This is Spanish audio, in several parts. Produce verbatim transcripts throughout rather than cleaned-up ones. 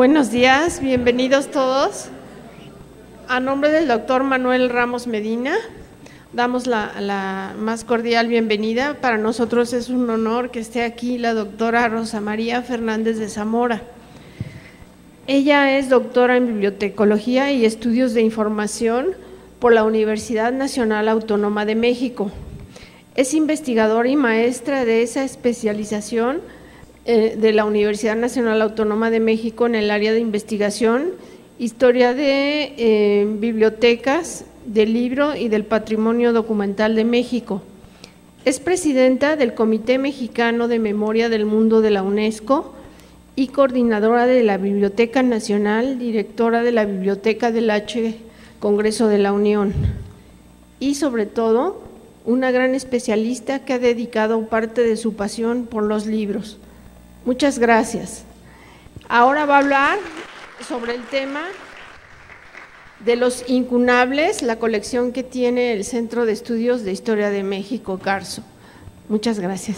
Buenos días, bienvenidos todos. A nombre del doctor Manuel Ramos Medina, damos la, la más cordial bienvenida. Para nosotros es un honor que esté aquí la doctora Rosa María Fernández de Zamora. Ella es doctora en Bibliotecología y Estudios de Información por la Universidad Nacional Autónoma de México. Es investigadora y maestra de esa especialización de la Universidad Nacional Autónoma de México en el área de investigación, historia de eh, bibliotecas, del libro y del patrimonio documental de México. Es presidenta del Comité Mexicano de Memoria del Mundo de la UNESCO y coordinadora de la Biblioteca Nacional, directora de la Biblioteca del H Congreso de la Unión y sobre todo una gran especialista que ha dedicado parte de su pasión por los libros. Muchas gracias. Ahora va a hablar sobre el tema de los incunables, la colección que tiene el Centro de Estudios de Historia de México, Carso. Muchas gracias.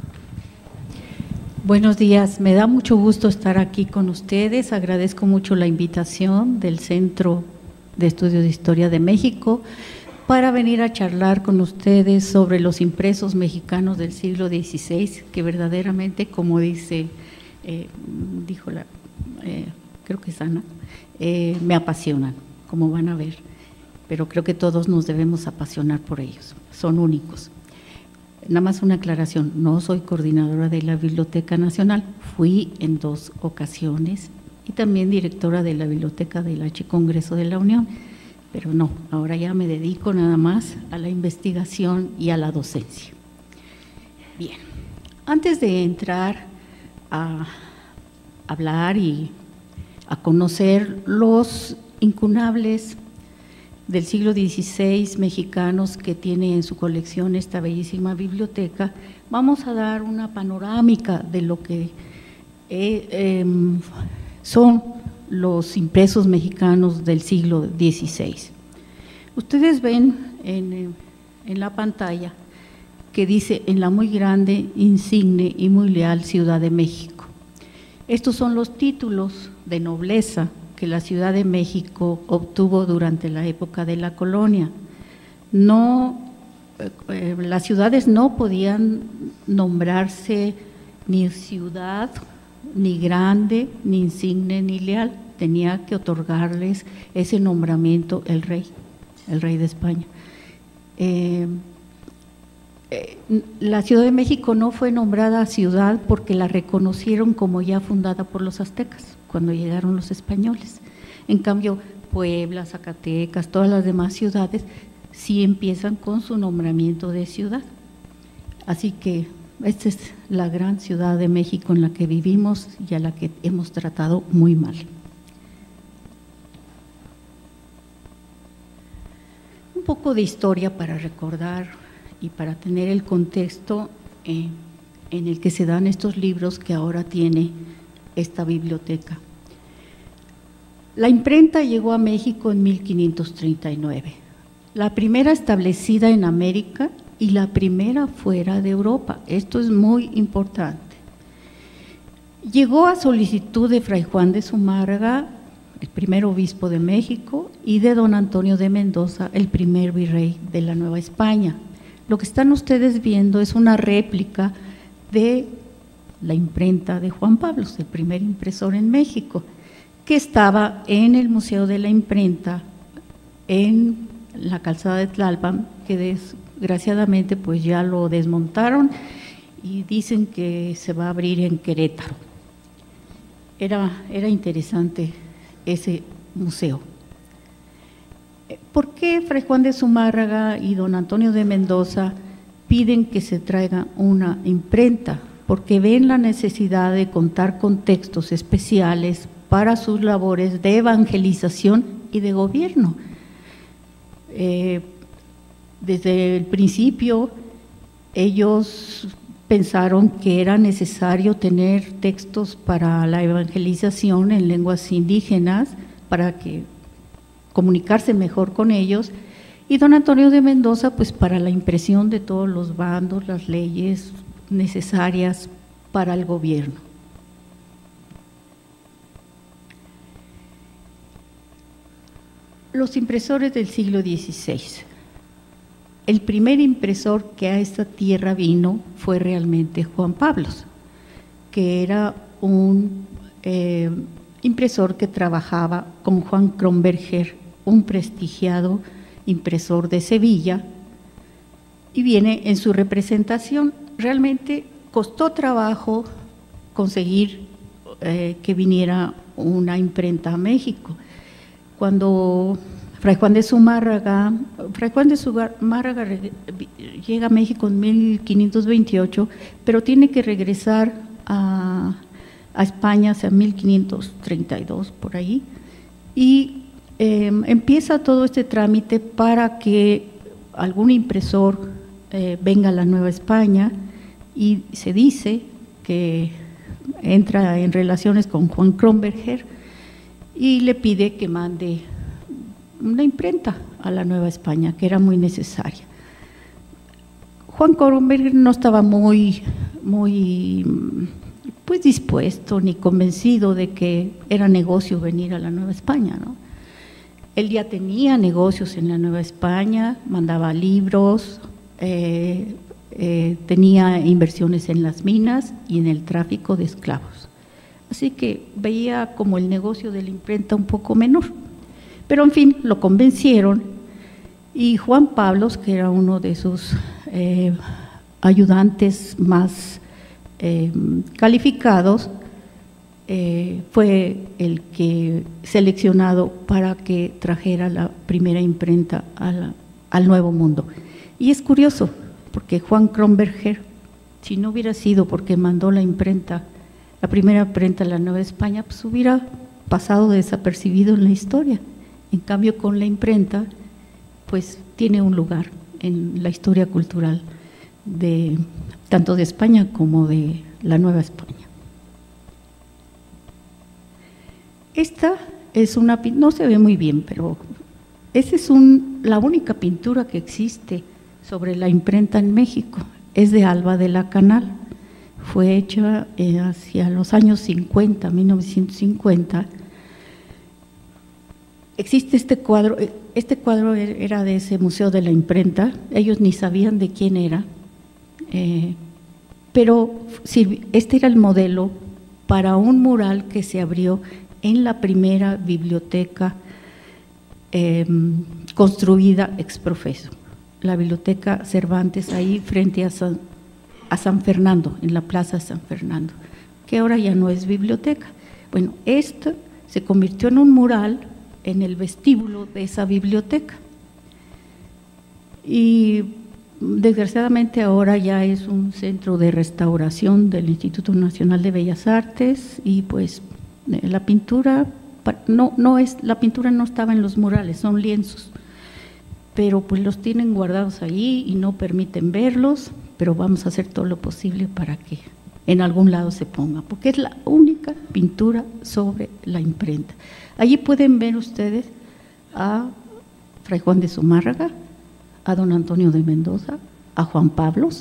Buenos días, me da mucho gusto estar aquí con ustedes. Agradezco mucho la invitación del Centro de Estudios de Historia de México para venir a charlar con ustedes sobre los impresos mexicanos del siglo dieciséis, que verdaderamente, como dice, eh, dijo la, eh, creo que es Ana, eh, me apasionan, como van a ver, pero creo que todos nos debemos apasionar por ellos, son únicos. Nada más una aclaración, no soy coordinadora de la Biblioteca Nacional, fui en dos ocasiones y también directora de la Biblioteca del H Congreso de la Unión, pero no, ahora ya me dedico nada más a la investigación y a la docencia. Bien, antes de entrar a hablar y a conocer los incunables del siglo dieciséis mexicanos que tiene en su colección esta bellísima biblioteca, vamos a dar una panorámica de lo que eh, eh, son los impresos mexicanos del siglo dieciséis. Ustedes ven en, en la pantalla que dice en la muy grande, insigne y muy leal Ciudad de México. Estos son los títulos de nobleza que la Ciudad de México obtuvo durante la época de la colonia. No, eh, las ciudades no podían nombrarse ni ciudad, ni grande, ni insigne, ni leal, tenía que otorgarles ese nombramiento el rey, el rey de España. Eh, eh, la Ciudad de México no fue nombrada ciudad porque la reconocieron como ya fundada por los aztecas, cuando llegaron los españoles. En cambio, Puebla, Zacatecas, todas las demás ciudades sí empiezan con su nombramiento de ciudad. Así que esta es la gran Ciudad de México en la que vivimos y a la que hemos tratado muy mal. Un poco de historia para recordar y para tener el contexto eh, en el que se dan estos libros que ahora tiene esta biblioteca. La imprenta llegó a México en mil quinientos treinta y nueve, la primera establecida en América y la primera fuera de Europa. Esto es muy importante. Llegó a solicitud de Fray Juan de Zumárraga, el primer obispo de México, y de don Antonio de Mendoza, el primer virrey de la Nueva España. Lo que están ustedes viendo es una réplica de la imprenta de Juan Pablo, el primer impresor en México, que estaba en el Museo de la Imprenta en la calzada de Tlalpan, que desgraciadamente pues ya lo desmontaron y dicen que se va a abrir en Querétaro. Era, era interesante ese museo. ¿Por qué Fray Juan de Zumárraga y don Antonio de Mendoza piden que se traiga una imprenta? Porque ven la necesidad de contar con textos especiales para sus labores de evangelización y de gobierno. Eh, desde el principio ellos pensaron que era necesario tener textos para la evangelización en lenguas indígenas para que comunicarse mejor con ellos, y don Antonio de Mendoza pues para la impresión de todos los bandos, las leyes necesarias para el gobierno. Los impresores del siglo dieciséis. El primer impresor que a esta tierra vino fue realmente Juan Pablos, que era un eh, impresor que trabajaba con Juan Kronberger, un prestigiado impresor de Sevilla, y viene en su representación. Realmente costó trabajo conseguir eh, que viniera una imprenta a México. Cuando Fray Juan de Zumárraga, Fray Juan de Zumárraga llega a México en mil quinientos veintiocho, pero tiene que regresar a, a España hacia mil quinientos treinta y dos, por ahí, y eh, empieza todo este trámite para que algún impresor eh, venga a la Nueva España, y se dice que entra en relaciones con Juan Kronberger y le pide que mande una imprenta a la Nueva España, que era muy necesaria. Juan Kronberger no estaba muy, muy pues dispuesto ni convencido de que era negocio venir a la Nueva España, ¿no? Él ya tenía negocios en la Nueva España, mandaba libros, eh, eh, tenía inversiones en las minas y en el tráfico de esclavos. Así que veía como el negocio de la imprenta un poco menor. Pero en fin, lo convencieron, y Juan Pablos, que era uno de sus eh, ayudantes más eh, calificados, eh, fue el que seleccionado para que trajera la primera imprenta a la, al Nuevo Mundo. Y es curioso, porque Juan Kronberger, si no hubiera sido porque mandó la imprenta, la primera imprenta a la Nueva España, pues hubiera pasado desapercibido en la historia. En cambio, con la imprenta, pues tiene un lugar en la historia cultural de tanto de España como de la Nueva España. Esta es una, no se ve muy bien, pero esa es un, la única pintura que existe sobre la imprenta en México. Es de Alba de la Canal. Fue hecha eh, hacia los años cincuenta, mil novecientos cincuenta. Existe este cuadro, este cuadro era de ese Museo de la Imprenta, ellos ni sabían de quién era, eh, pero este era el modelo para un mural que se abrió en la primera biblioteca eh, construida ex profeso, la Biblioteca Cervantes, ahí frente a San, a San Fernando, en la Plaza San Fernando, que ahora ya no es biblioteca. Bueno, esto se convirtió en un mural en el vestíbulo de esa biblioteca, y desgraciadamente ahora ya es un centro de restauración del Instituto Nacional de Bellas Artes, y pues la pintura no, no es, la pintura no estaba en los murales, son lienzos, pero pues los tienen guardados ahí y no permiten verlos, pero vamos a hacer todo lo posible para que en algún lado se ponga, porque es la única pintura sobre la imprenta. Allí pueden ver ustedes a Fray Juan de Zumárraga, a don Antonio de Mendoza, a Juan Pablos,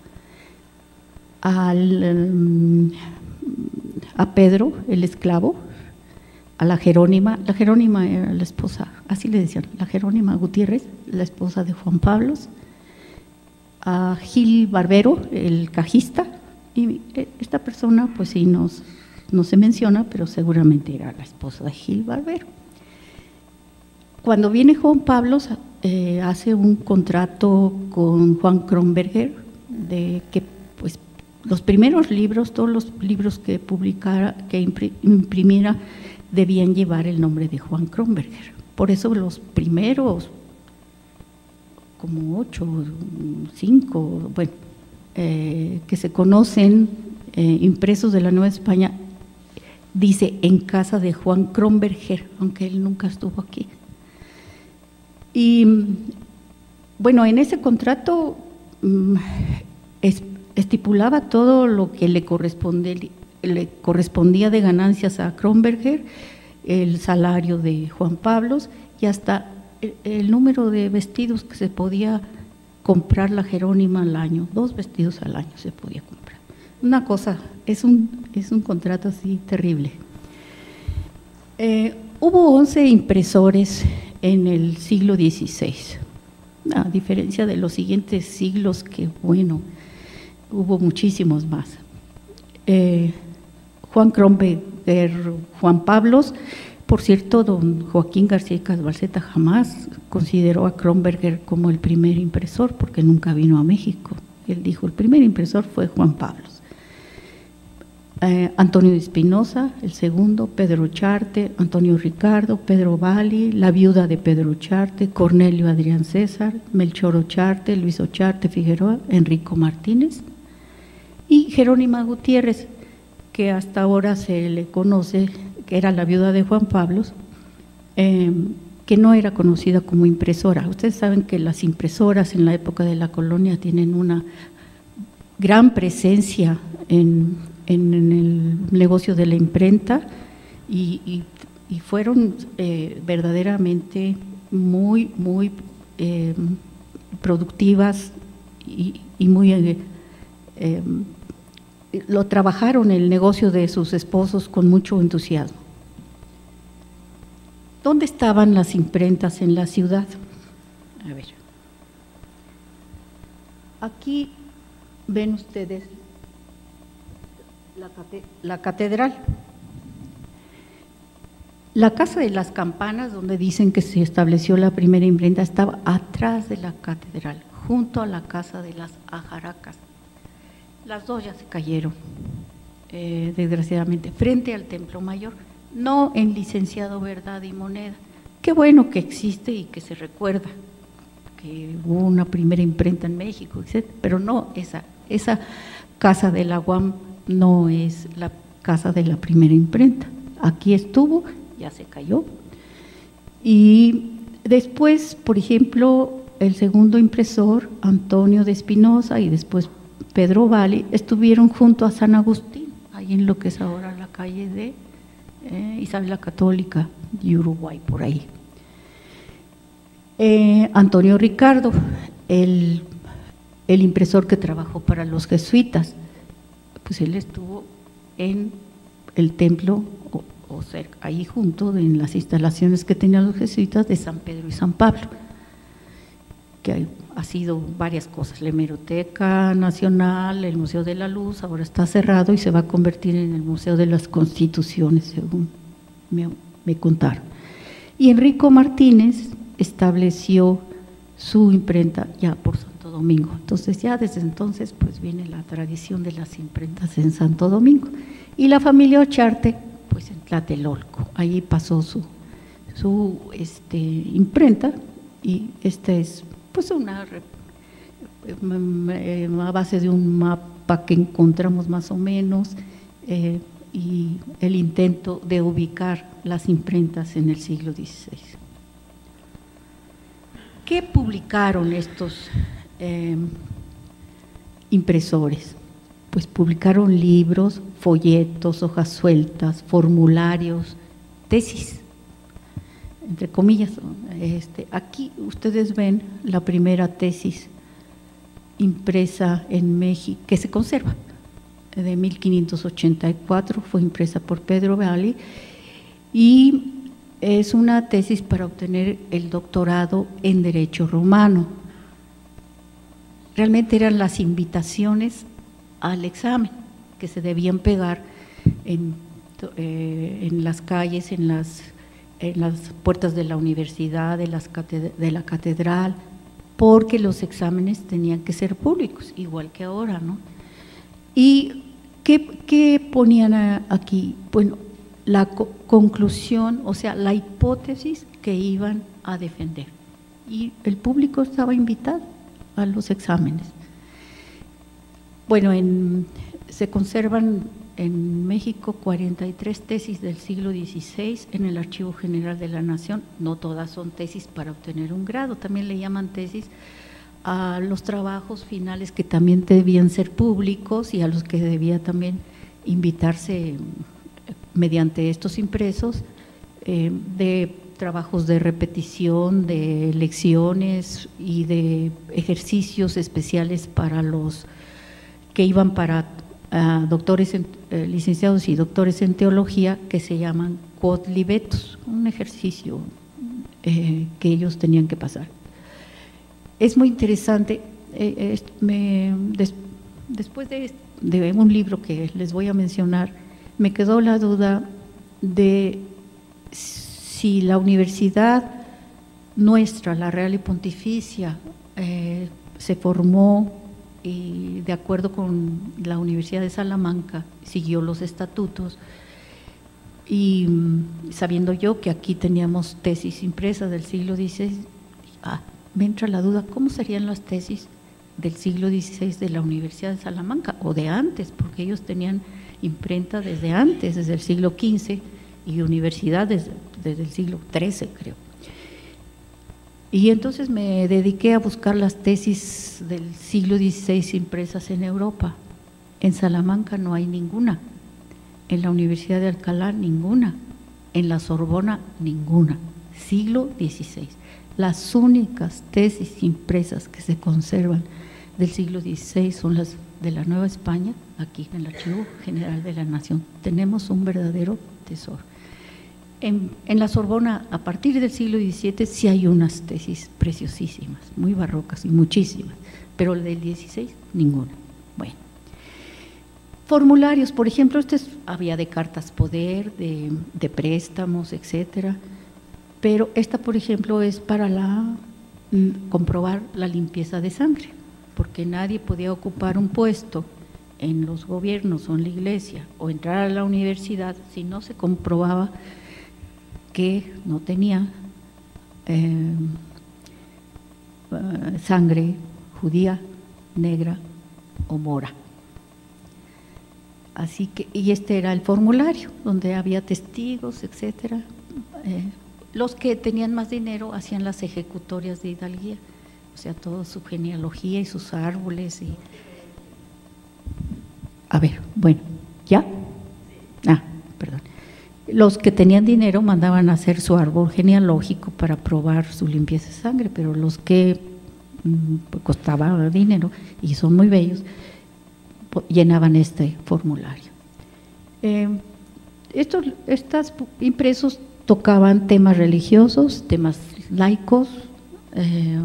al, a Pedro, el esclavo, a la Jerónima. La Jerónima era la esposa, así le decían, la Jerónima Gutiérrez, la esposa de Juan Pablos, a Gil Barbero, el cajista, y esta persona pues sí nos, no se menciona, pero seguramente era la esposa de Gil Barbero. Cuando viene Juan Pablos, eh, hace un contrato con Juan Kronberger de que pues los primeros libros, todos los libros que publicara, que imprimiera, debían llevar el nombre de Juan Kronberger. Por eso los primeros, como ocho, cinco, bueno, eh, que se conocen, eh, impresos de la Nueva España, dice en casa de Juan Kronberger, aunque él nunca estuvo aquí. Y bueno, en ese contrato mmm, es, estipulaba todo lo que le, corresponde, le correspondía de ganancias a Kronberger, el salario de Juan Pablos y hasta el, el número de vestidos que se podía comprar la Jerónima al año, dos vestidos al año se podía comprar. Una cosa, es un, es un contrato así terrible. Eh, hubo once impresores en el siglo dieciséis, a diferencia de los siguientes siglos que, bueno, hubo muchísimos más. Eh, Juan Kronberger, Juan Pablos, por cierto, don Joaquín García Casbalceta jamás consideró a Kronberger como el primer impresor, porque nunca vino a México. Él dijo, el primer impresor fue Juan Pablos. Eh, Antonio de Espinosa, el segundo, Pedro Charte, Antonio Ricardo, Pedro Valli, la viuda de Pedro Charte, Cornelio Adrián César, Melchor Ocharte, Luis Ocharte Figueroa, Enrico Martínez y Jerónima Gutiérrez, que hasta ahora se le conoce, que era la viuda de Juan Pablos, eh, que no era conocida como impresora. Ustedes saben que las impresoras en la época de la colonia tienen una gran presencia en, en, en el negocio de la imprenta y, y, y fueron eh, verdaderamente muy, muy eh, productivas y, y muy… Eh, eh, lo trabajaron el negocio de sus esposos con mucho entusiasmo. ¿Dónde estaban las imprentas en la ciudad? A ver. Aquí ven ustedes la, la catedral. La Casa de las Campanas, donde dicen que se estableció la primera imprenta, estaba atrás de la catedral, junto a la Casa de las Ajaracas. Las dos ya se cayeron, eh, desgraciadamente, frente al Templo Mayor, no en Licenciado Verdad y Moneda. Qué bueno que existe y que se recuerda que hubo una primera imprenta en México, etcétera, pero no, esa, esa casa de la U A M no es la casa de la primera imprenta. Aquí estuvo, ya se cayó. Y después, por ejemplo, el segundo impresor, Antonio de Espinosa, y después Pedro Valli, estuvieron junto a San Agustín, ahí en lo que es ahora la calle de eh, Isabel la Católica y Uruguay, por ahí. Eh, Antonio Ricardo, el, el impresor que trabajó para los jesuitas, pues él estuvo en el templo, o, o cerca, ahí junto, en las instalaciones que tenían los jesuitas de San Pedro y San Pablo, que hay, ha sido varias cosas, la Hemeroteca Nacional, el Museo de la Luz, ahora está cerrado y se va a convertir en el Museo de las Constituciones, según me, me contaron. Y Enrico Martínez estableció su imprenta ya por Santo Domingo, entonces ya desde entonces pues viene la tradición de las imprentas en Santo Domingo. Y la familia Ocharte, pues en Tlatelolco, allí pasó su, su este, imprenta, y esta es pues una a base de un mapa que encontramos más o menos, eh, y el intento de ubicar las imprentas en el siglo dieciséis. ¿Qué publicaron estos eh, impresores? Pues publicaron libros, folletos, hojas sueltas, formularios, tesis, entre comillas. Este, aquí ustedes ven la primera tesis impresa en México, que se conserva, de mil quinientos ochenta y cuatro, fue impresa por Pedro Valli, y es una tesis para obtener el doctorado en Derecho Romano. Realmente eran las invitaciones al examen que se debían pegar en, eh, en las calles, en las en las puertas de la universidad, de, las de la catedral, porque los exámenes tenían que ser públicos, igual que ahora, ¿no? ¿Y qué, qué ponían aquí? Bueno, la co conclusión, o sea, la hipótesis que iban a defender, y el público estaba invitado a los exámenes. Bueno, en, se conservan en México cuarenta y tres tesis del siglo dieciséis en el Archivo General de la Nación. No todas son tesis para obtener un grado, también le llaman tesis a los trabajos finales que también debían ser públicos y a los que debía también invitarse mediante estos impresos, eh, de trabajos de repetición, de lecciones y de ejercicios especiales para los que iban para Uh, doctores en, eh, licenciados y doctores en teología, que se llaman quod libetus, un ejercicio eh, que ellos tenían que pasar. Es muy interesante, eh, es, me, des, después de, de un libro que les voy a mencionar, me quedó la duda de si la universidad nuestra, la Real y Pontificia, eh, se formó y de acuerdo con la Universidad de Salamanca, siguió los estatutos, y sabiendo yo que aquí teníamos tesis impresas del siglo dieciséis, ah, me entra la duda, ¿cómo serían las tesis del siglo dieciséis de la Universidad de Salamanca o de antes? Porque ellos tenían imprenta desde antes, desde el siglo quince, y universidad desde, desde el siglo trece, creo. Y entonces me dediqué a buscar las tesis del siglo dieciséis impresas en Europa. En Salamanca no hay ninguna, en la Universidad de Alcalá ninguna, en la Sorbona ninguna, siglo dieciséis. Las únicas tesis impresas que se conservan del siglo dieciséis son las de la Nueva España, aquí en el Archivo General de la Nación. Tenemos un verdadero tesoro. En, en la Sorbona, a partir del siglo diecisiete, sí hay unas tesis preciosísimas, muy barrocas y muchísimas, pero del dieciséis, ninguna. Bueno, formularios, por ejemplo, este es, había de cartas poder, de, de préstamos, etcétera, pero esta, por ejemplo, es para la, comprobar la limpieza de sangre, porque nadie podía ocupar un puesto en los gobiernos o en la iglesia o entrar a la universidad si no se comprobaba que no tenía eh, sangre judía, negra o mora. Así que, y este era el formulario, donde había testigos, etcétera. Eh, los que tenían más dinero hacían las ejecutorias de hidalguía, o sea, toda su genealogía y sus árboles. Y a ver, bueno, ¿ya? Ah, perdón. Los que tenían dinero mandaban a hacer su árbol genealógico para probar su limpieza de sangre, pero los que mmm, costaba dinero y son muy bellos, llenaban este formulario. Eh, estos estas impresos tocaban temas religiosos, temas laicos, eh,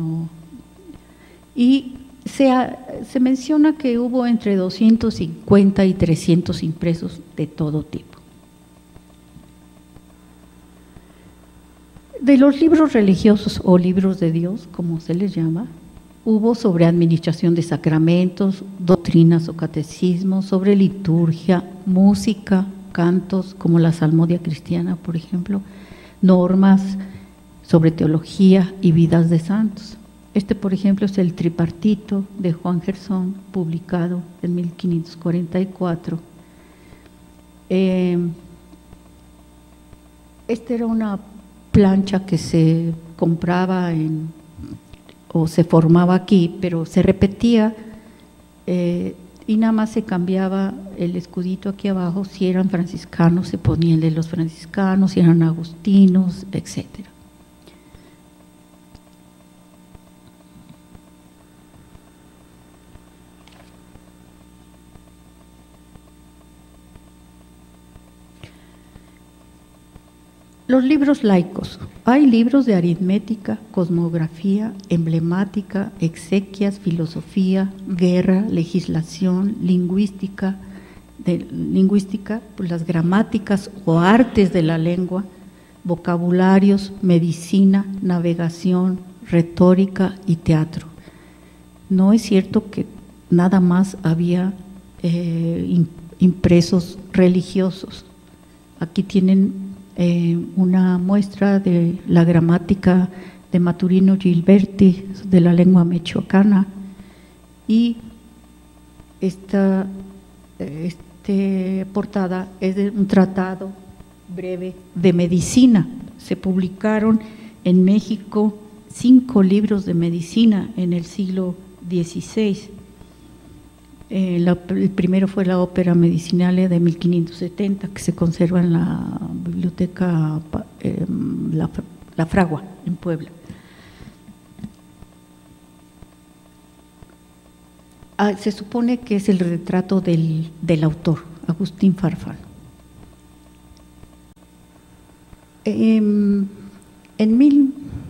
y se, se menciona que hubo entre doscientos cincuenta y trescientos impresos de todo tipo. De los libros religiosos o libros de Dios, como se les llama, hubo sobre administración de sacramentos, doctrinas o catecismos, sobre liturgia, música, cantos, como la salmodia cristiana, por ejemplo, normas sobre teología y vidas de santos. Este, por ejemplo, es el Tripartito de Juan Gersón, publicado en mil quinientos cuarenta y cuatro. Eh, esta era una plancha que se compraba en, o se formaba aquí, pero se repetía eh, y nada más se cambiaba el escudito aquí abajo. Si eran franciscanos se ponía el de los franciscanos, si eran agustinos, etcétera. Los libros laicos. Hay libros de aritmética, cosmografía, emblemática, exequias, filosofía, guerra, legislación, lingüística, de, lingüística, pues las gramáticas o artes de la lengua, vocabularios, medicina, navegación, retórica y teatro. No es cierto que nada más había eh, impresos religiosos. Aquí tienen Eh, una muestra de la gramática de Maturino Gilberti de la lengua michoacana, y esta este portada es de un tratado breve de medicina. Se publicaron en México cinco libros de medicina en el siglo dieciséis. Eh, la, el primero fue la Ópera Medicinale de mil quinientos setenta, que se conserva en la biblioteca eh, la, la Fragua, en Puebla. Ah, se supone que es el retrato del, del autor, Agustín Farfán. Eh, en mil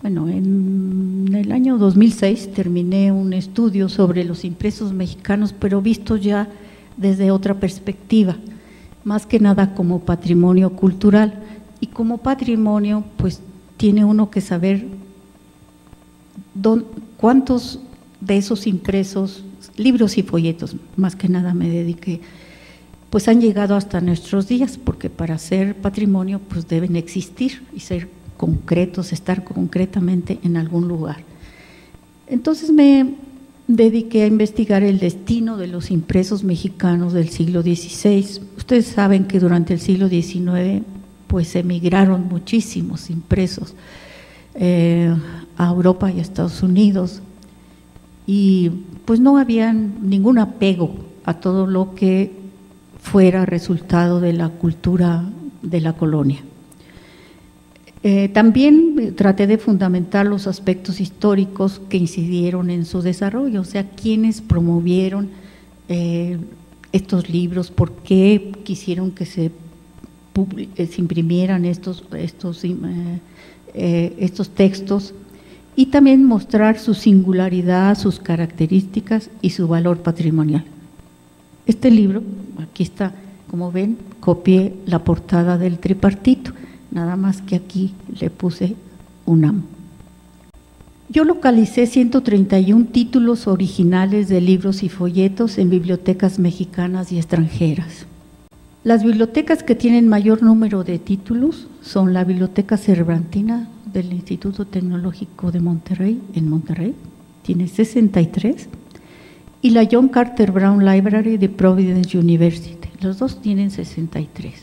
bueno, en el año dos mil seis terminé un estudio sobre los impresos mexicanos, pero visto ya desde otra perspectiva, más que nada como patrimonio cultural. Y como patrimonio, pues tiene uno que saber dónde, cuántos de esos impresos, libros y folletos, más que nada me dediqué, pues han llegado hasta nuestros días, porque para ser patrimonio pues deben existir y ser concretos, estar concretamente en algún lugar. Entonces me dediqué a investigar el destino de los impresos mexicanos del siglo dieciséis. Ustedes saben que durante el siglo diecinueve pues emigraron muchísimos impresos eh, a Europa y a Estados Unidos, y pues no había ningún apego a todo lo que fuera resultado de la cultura de la colonia. Eh, también traté de fundamentar los aspectos históricos que incidieron en su desarrollo, o sea, quiénes promovieron eh, estos libros, por qué quisieron que se, se imprimieran estos, estos, eh, eh, estos textos, y también mostrar su singularidad, sus características y su valor patrimonial. Este libro, aquí está, como ven, copié la portada del tripartito, nada más que aquí le puse UNAM. Yo localicé ciento treinta y uno títulos originales de libros y folletos en bibliotecas mexicanas y extranjeras. Las bibliotecas que tienen mayor número de títulos son la Biblioteca Cervantina del Instituto Tecnológico de Monterrey, en Monterrey, tiene sesenta y tres, y la John Carter Brown Library de Providence University, los dos tienen sesenta y tres.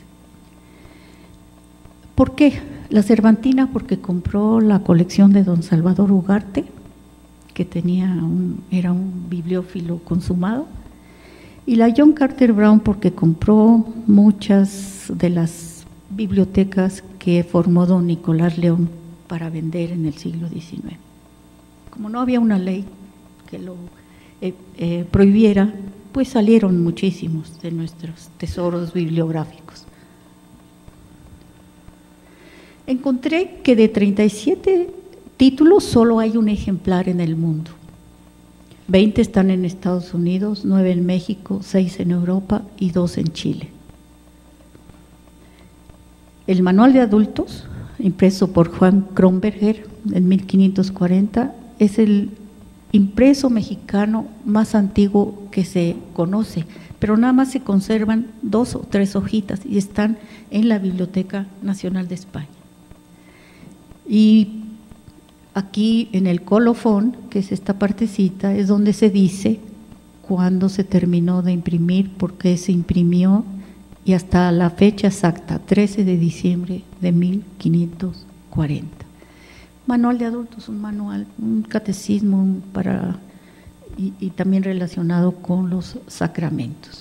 ¿Por qué? La Cervantina porque compró la colección de don Salvador Ugarte, que tenía un, era un bibliófilo consumado, y la John Carter Brown porque compró muchas de las bibliotecas que formó don Nicolás León para vender en el siglo diecinueve. Como no había una ley que lo eh, eh, prohibiera, pues salieron muchísimos de nuestros tesoros bibliográficos. Encontré que de treinta y siete títulos solo hay un ejemplar en el mundo. veinte están en Estados Unidos, nueve en México, seis en Europa y dos en Chile. El manual de adultos, impreso por Juan Kronberger en mil quinientos cuarenta, es el impreso mexicano más antiguo que se conoce, pero nada más se conservan dos o tres hojitas y están en la Biblioteca Nacional de España. Y aquí en el colofón, que es esta partecita, es donde se dice cuándo se terminó de imprimir, por qué se imprimió, y hasta la fecha exacta, trece de diciembre de mil quinientos cuarenta. Manual de adultos, un manual, un catecismo para, y, y también relacionado con los sacramentos.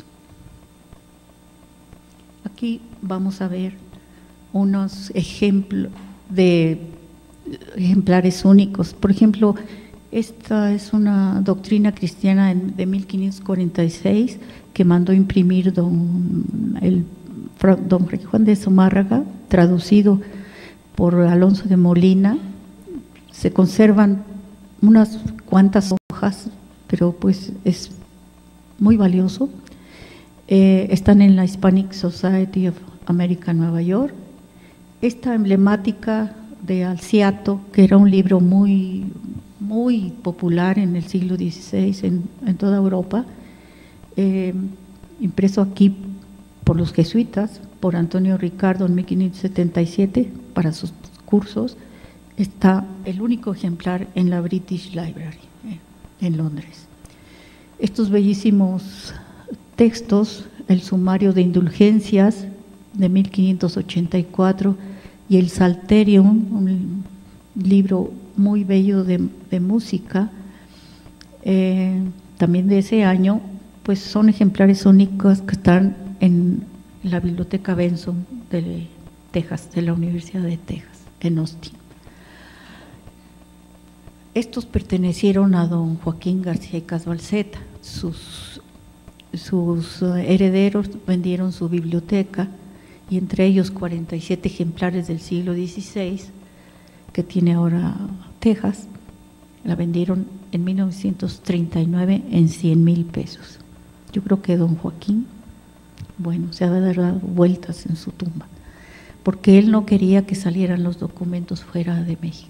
Aquí vamos a ver unos ejemplos de ejemplares únicos. Por ejemplo, esta es una doctrina cristiana de mil quinientos cuarenta y seis que mandó imprimir don, el, don Juan de Zumárraga, traducido por Alonso de Molina. Se conservan unas cuantas hojas, pero pues es muy valioso. Eh, están en la Hispanic Society of America, Nueva York. Esta emblemática de Alciato, que era un libro muy, muy popular en el siglo dieciséis en, en toda Europa, eh, impreso aquí por los jesuitas, por Antonio Ricardo en mil quinientos setenta y siete para sus cursos. Está el único ejemplar en la British Library, eh, en Londres. Estos bellísimos textos, el sumario de indulgencias de mil quinientos ochenta y cuatro y el Psalterium, un libro muy bello de, de música, eh, también de ese año, pues son ejemplares únicos que están en la Biblioteca Benson de Texas, de la Universidad de Texas, en Austin. Estos pertenecieron a don Joaquín García y Casbalceta. Sus, sus herederos vendieron su biblioteca, y entre ellos cuarenta y siete ejemplares del siglo dieciséis, que tiene ahora Texas, la vendieron en mil novecientos treinta y nueve en cien mil pesos. Yo creo que don Joaquín, bueno, se ha dado vueltas en su tumba, porque él no quería que salieran los documentos fuera de México.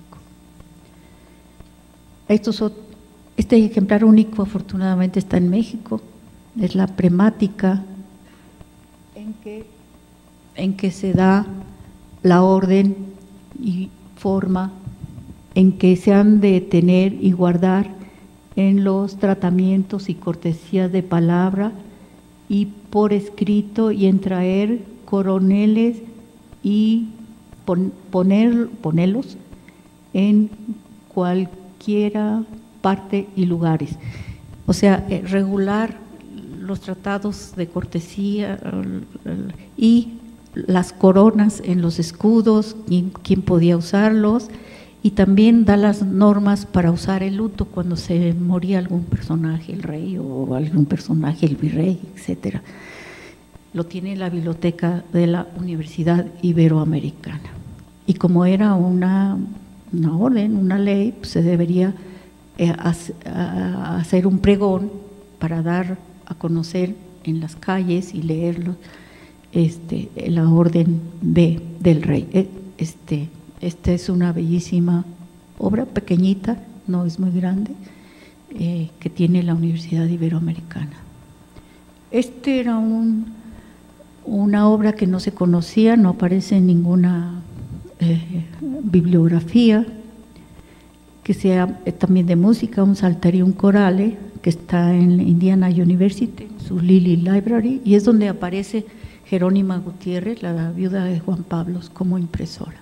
Estos, este ejemplar único afortunadamente está en México, es la premática en que, en que se da la orden y forma en que se han de tener y guardar en los tratamientos y cortesías de palabra y por escrito y en traer coroneles y pon, poner, ponerlos en cualquiera parte y lugares. O sea, eh, regular los tratados de cortesía y las coronas en los escudos, quién, quién podía usarlos, y también da las normas para usar el luto cuando se moría algún personaje, el rey o algún personaje, el virrey, etcétera. Lo tiene la biblioteca de la Universidad Iberoamericana. Y como era una, una orden, una ley, pues se debería eh, hacer un pregón para dar a conocer en las calles y leerlo, este, la orden de, del rey. Este, esta es una bellísima obra, pequeñita, no es muy grande, eh, que tiene la Universidad Iberoamericana. Este era un, una obra que no se conocía, no aparece en ninguna eh, bibliografía, que sea eh, también de música, un Psalterium Chorale, que está en Indiana University, su Lilly Library, y es donde aparece Jerónima Gutiérrez, la viuda de Juan Pablo, como impresora.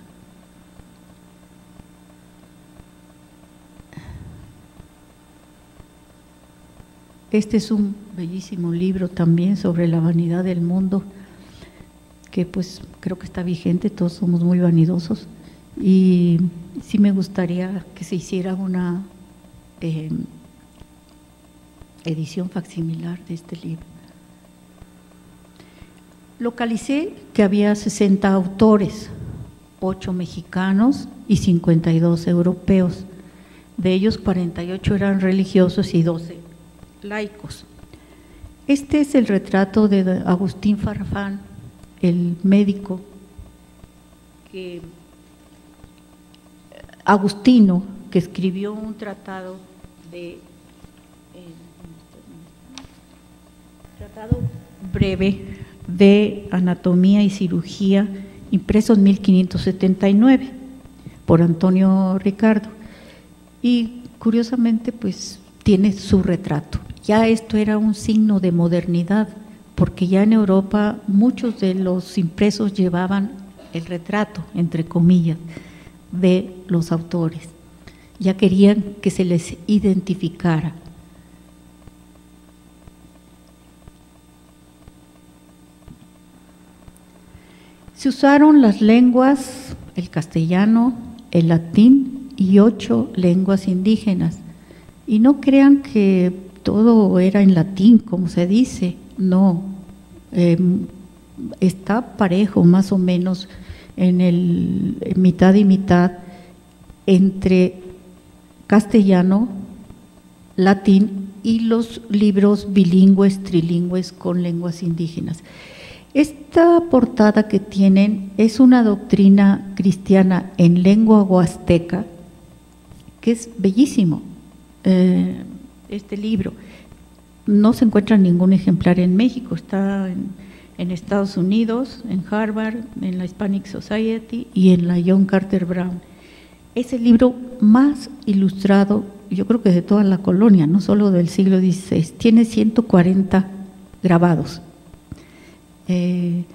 Este es un bellísimo libro también sobre la vanidad del mundo, que pues creo que está vigente, todos somos muy vanidosos, y sí me gustaría que se hiciera una eh, edición facsimilar de este libro. Localicé que había sesenta autores, ocho mexicanos y cincuenta y dos europeos. De ellos cuarenta y ocho eran religiosos y doce laicos. Este es el retrato de Agustín Farfán, el médico que, agustino, que escribió un tratado de eh, tratado breve de anatomía y cirugía, impreso en mil quinientos setenta y nueve por Antonio Ricardo, y curiosamente pues tiene su retrato. Ya esto era un signo de modernidad, porque ya en Europa muchos de los impresos llevaban el retrato, entre comillas, de los autores. Ya querían que se les identificara. Se usaron las lenguas, el castellano, el latín y ocho lenguas indígenas. Y no crean que todo era en latín, como se dice, no. Eh, está parejo, más o menos, en el en mitad y mitad entre castellano, latín y los libros bilingües, trilingües con lenguas indígenas. Esta portada que tienen es una doctrina cristiana en lengua huasteca, que es bellísimo. Eh, este libro no se encuentra ningún ejemplar en México, está en, en Estados Unidos, en Harvard, en la Hispanic Society y en la John Carter Brown. Es el libro más ilustrado, yo creo que de toda la colonia, no solo del siglo dieciséis, tiene ciento cuarenta grabados. Eh,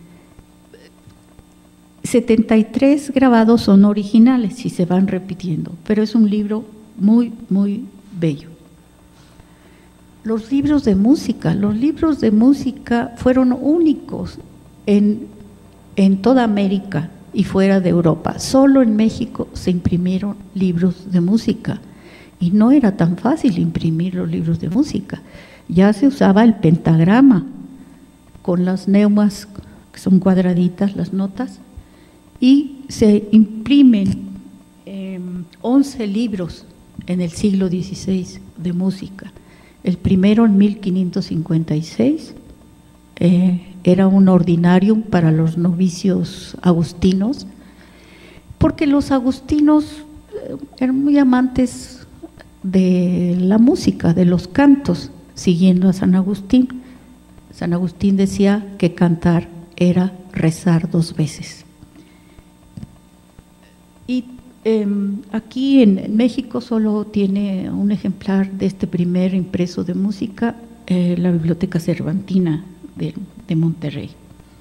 setenta y tres grabados son originales y se van repitiendo, pero es un libro muy, muy bello. Los libros de música, los libros de música fueron únicos en, en toda América y fuera de Europa. Solo en México se imprimieron libros de música y no era tan fácil imprimir los libros de música. Ya se usaba el pentagrama con las neumas, que son cuadraditas las notas, y se imprimen eh, once libros en el siglo dieciséis de música. El primero en mil quinientos cincuenta y seis eh, era un ordinarium para los novicios agustinos, porque los agustinos eh, eran muy amantes de la música, de los cantos, siguiendo a San Agustín. San Agustín decía que cantar era rezar dos veces. Y eh, aquí en México solo tiene un ejemplar de este primer impreso de música eh, la Biblioteca Cervantina de, de Monterrey.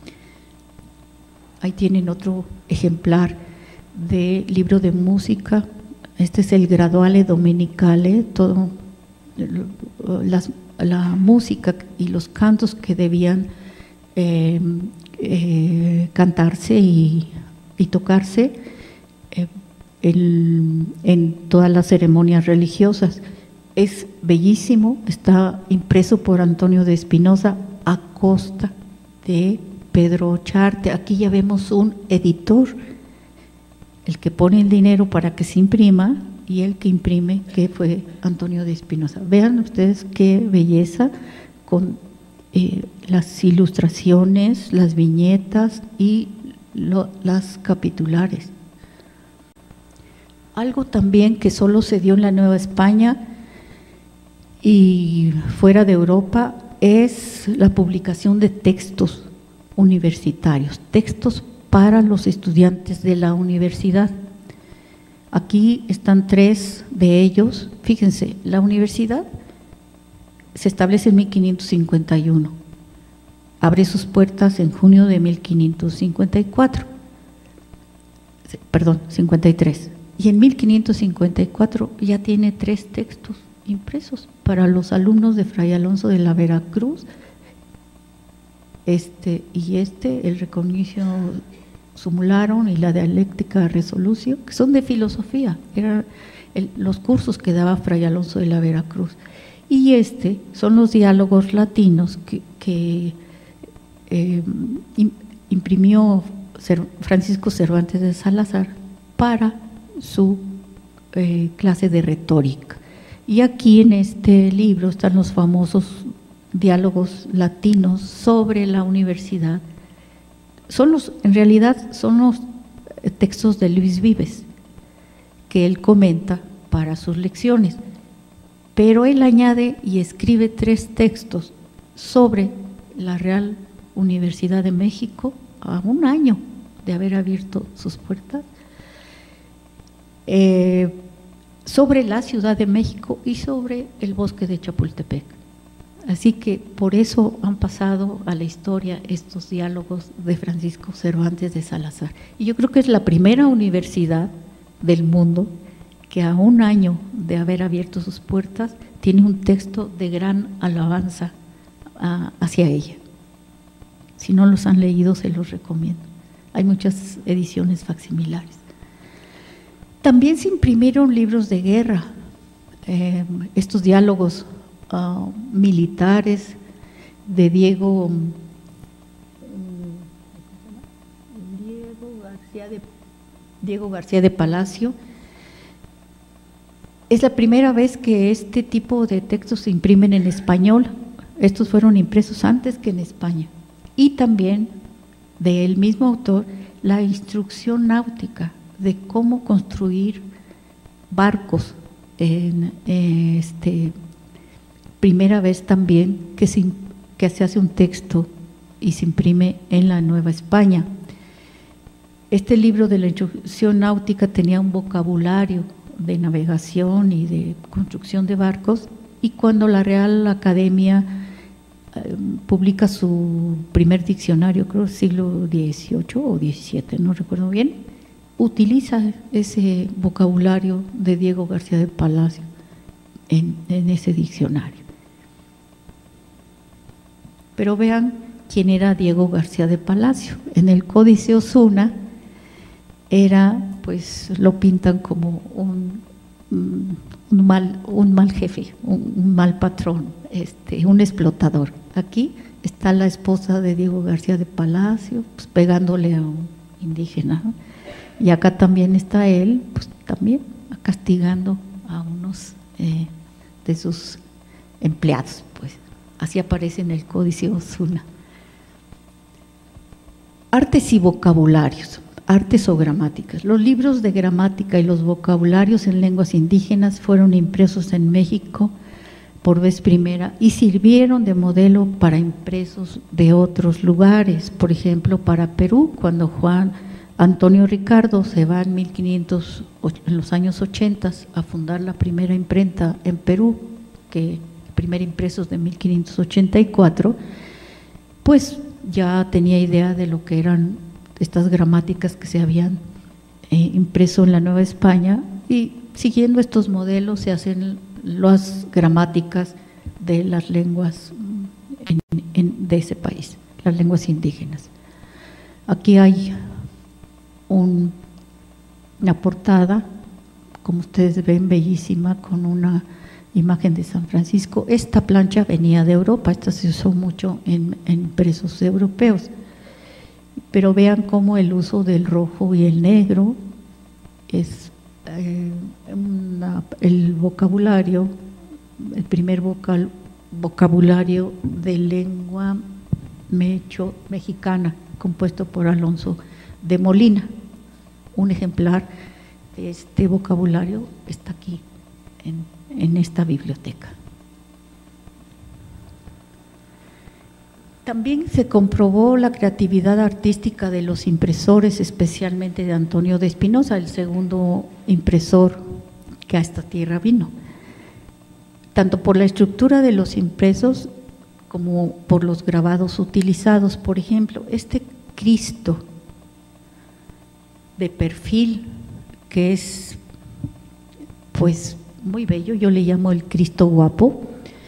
Ahí tienen otro ejemplar de libro de música. Este es el Graduale Domenicale, todo las, la música y los cantos que debían eh, eh, cantarse y, y tocarse eh, el, en todas las ceremonias religiosas. Es bellísimo, está impreso por Antonio de Espinosa a costa de Pedro Charte. Aquí ya vemos un editor, el que pone el dinero para que se imprima y el que imprime, que fue Antonio de Espinosa. Vean ustedes qué belleza con eh, las ilustraciones, las viñetas y lo, las capitulares. Algo también que solo se dio en la Nueva España y fuera de Europa es la publicación de textos universitarios, textos para los estudiantes de la universidad. Aquí están tres de ellos. Fíjense, la universidad se establece en mil quinientos cincuenta y uno, abre sus puertas en junio de mil quinientos cincuenta y cuatro, perdón, cincuenta y tres, y en mil quinientos cincuenta y cuatro ya tiene tres textos impresos para los alumnos de Fray Alonso de la Veracruz, este y este, el Recognicio Sumularum y la Dialéctica Resolutio, que son de filosofía, eran el, los cursos que daba Fray Alonso de la Veracruz. Y este son los diálogos latinos que, que eh, imprimió Francisco Cervantes de Salazar para su eh, clase de retórica. Y aquí en este libro están los famosos diálogos latinos sobre la universidad. Son los, en realidad son los textos de Luis Vives que él comenta para sus lecciones, pero él añade y escribe tres textos sobre la Real Universidad de México a un año de haber abierto sus puertas, eh, sobre la Ciudad de México y sobre el bosque de Chapultepec. Así que por eso han pasado a la historia estos diálogos de Francisco Cervantes de Salazar. Y yo creo que es la primera universidad del mundo que a un año de haber abierto sus puertas tiene un texto de gran alabanza a, hacia ella. Si no los han leído, se los recomiendo. Hay muchas ediciones facsimilares. También se imprimieron libros de guerra, eh, estos diálogos Uh, militares de Diego, um, Diego, García de, Diego García de Palacio. Es la primera vez que este tipo de textos se imprimen en español. Estos fueron impresos antes que en España. Y también del mismo autor la instrucción náutica de cómo construir barcos en este primera vez también que se, que se hace un texto y se imprime en la Nueva España. Este libro de la instrucción náutica tenía un vocabulario de navegación y de construcción de barcos, y cuando la Real Academia eh, publica su primer diccionario, creo siglo dieciocho o diecisiete, no recuerdo bien, utiliza ese vocabulario de Diego García de Palacio en, en ese diccionario. Pero vean quién era Diego García de Palacio. En el Códice Osuna era, pues lo pintan como un, un, mal, un mal jefe, un, un mal patrón, este, un explotador. Aquí está la esposa de Diego García de Palacio, pues pegándole a un indígena, ¿no? Y acá también está él, pues también castigando a unos eh, de sus empleados, pues así aparece en el Códice Osuna. Artes y vocabularios, artes o gramáticas. Los libros de gramática y los vocabularios en lenguas indígenas fueron impresos en México por vez primera y sirvieron de modelo para impresos de otros lugares, por ejemplo para Perú, cuando Juan Antonio Ricardo se va en mil quinientos, en los años ochenta, a fundar la primera imprenta en Perú, que el primer impreso es de mil quinientos ochenta y cuatro, pues ya tenía idea de lo que eran estas gramáticas que se habían eh, impreso en la Nueva España, y siguiendo estos modelos se hacen las gramáticas de las lenguas en, en, de ese país, las lenguas indígenas. Aquí hay un, una portada, como ustedes ven, bellísima, con una imagen de San Francisco. Esta plancha venía de Europa, esta se usó mucho en, en impresos europeos, pero vean cómo el uso del rojo y el negro es eh, una, el vocabulario, el primer vocal, vocabulario de lengua mecho, mexicana, compuesto por Alonso de Molina. Un ejemplar de este vocabulario está aquí en, en esta biblioteca. También se comprobó la creatividad artística de los impresores, especialmente de Antonio de Espinosa, el segundo impresor que a esta tierra vino, tanto por la estructura de los impresos como por los grabados utilizados. Por ejemplo, este Cristo de perfil, que es pues muy bello, yo le llamo el Cristo guapo.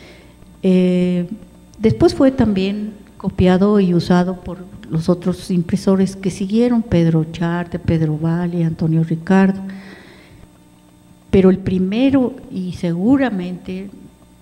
Eh, después fue también copiado y usado por los otros impresores que siguieron, Pedro Charte, Pedro Valle, Antonio Ricardo, pero el primero y seguramente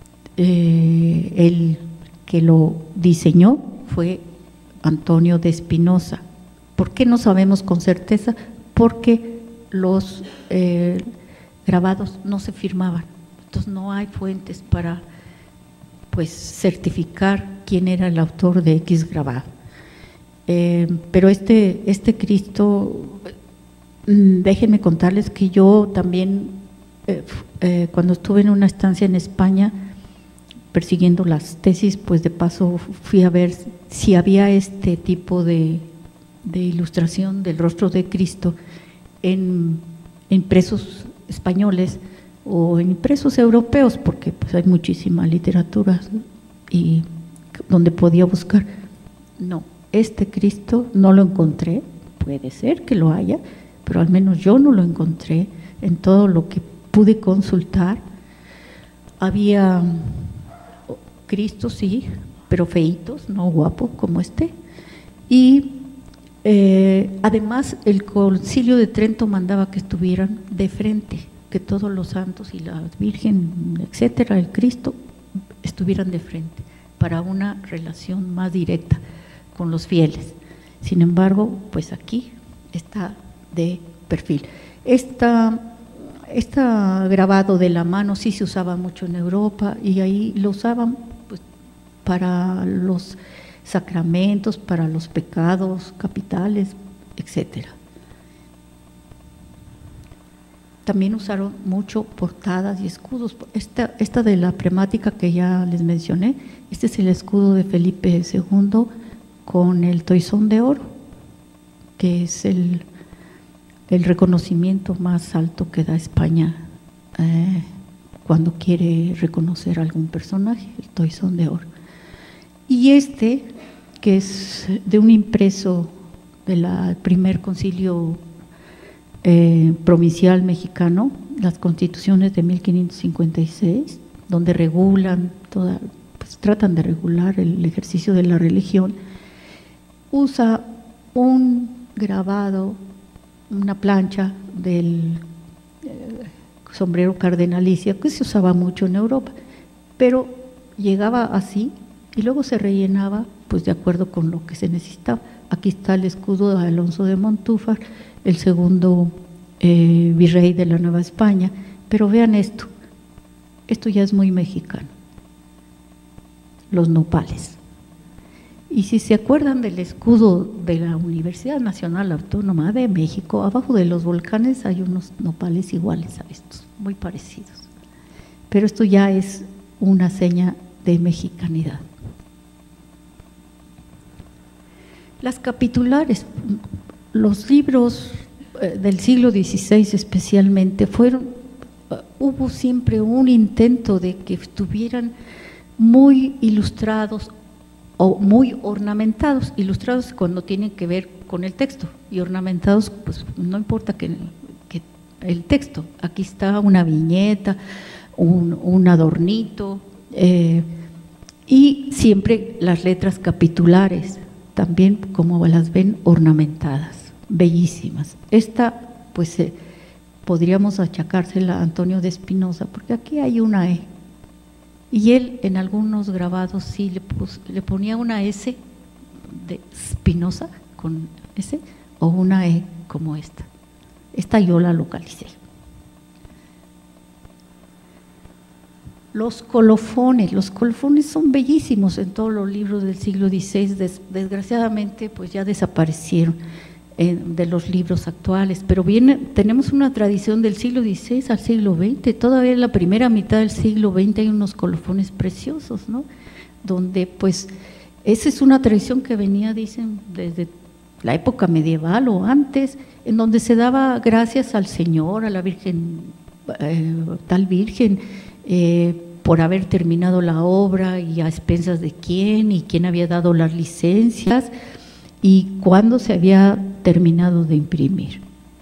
eh, el que lo diseñó fue Antonio de Espinosa. ¿Por qué no sabemos con certeza? Porque los eh, grabados no se firmaban, entonces no hay fuentes para pues certificar quién era el autor de X grabado. Eh, pero este, este Cristo, déjenme contarles que yo también, eh, eh, cuando estuve en una estancia en España persiguiendo las tesis, pues de paso fui a ver si había este tipo de, de ilustración del rostro de Cristo en impresos españoles o en impresos europeos, porque pues hay muchísima literatura y donde podía buscar. No, este Cristo no lo encontré, puede ser que lo haya, pero al menos yo no lo encontré en todo lo que pude consultar. Había Cristos, sí, pero feitos, no guapos como este. Y eh, además el Concilio de Trento mandaba que estuvieran de frente, que todos los santos y la Virgen, etcétera, el Cristo, estuvieran de frente para una relación más directa con los fieles. Sin embargo, pues aquí está de perfil. Esta, esta grabado de la mano sí se usaba mucho en Europa, y ahí lo usaban pues para los sacramentos, para los pecados capitales, etcétera. También usaron mucho portadas y escudos. Esta, esta de la premática que ya les mencioné, este es el escudo de Felipe segundo con el toisón de oro, que es el, el reconocimiento más alto que da España eh, cuando quiere reconocer a algún personaje, el toisón de oro. Y este, que es de un impreso del primer concilio Eh, provincial mexicano, las constituciones de mil quinientos cincuenta y seis, donde regulan, toda, pues tratan de regular el ejercicio de la religión, usa un grabado, una plancha del eh, sombrero cardenalicio que se usaba mucho en Europa, pero llegaba así y luego se rellenaba pues de acuerdo con lo que se necesitaba. Aquí está el escudo de Alonso de Montúfar, el segundo eh, virrey de la Nueva España. Pero vean esto, esto ya es muy mexicano, los nopales. Y si se acuerdan del escudo de la Universidad Nacional Autónoma de México, abajo de los volcanes hay unos nopales iguales a estos, muy parecidos. Pero esto ya es una seña de mexicanidad. Las capitulares, los libros del siglo dieciséis especialmente, fueron, hubo siempre un intento de que estuvieran muy ilustrados o muy ornamentados, ilustrados cuando tienen que ver con el texto, y ornamentados, pues no importa que, que el texto, aquí está una viñeta, un, un adornito, eh, y siempre las letras capitulares, también como las ven ornamentadas, bellísimas. Esta, pues eh, podríamos achacársela a Antonio de Espinosa, porque aquí hay una E, y él en algunos grabados sí le, pus, le ponía una S de Espinosa con S o una E como esta. Esta yo la localicé. Los colofones, los colofones son bellísimos en todos los libros del siglo dieciséis, des, desgraciadamente pues ya desaparecieron eh, de los libros actuales, pero viene, tenemos una tradición del siglo dieciséis al siglo veinte, todavía en la primera mitad del siglo veinte hay unos colofones preciosos, ¿no? Donde pues esa es una tradición que venía, dicen, desde la época medieval o antes, en donde se daba gracias al Señor, a la Virgen, eh, tal Virgen, eh, por haber terminado la obra y a expensas de quién y quién había dado las licencias y cuándo se había terminado de imprimir.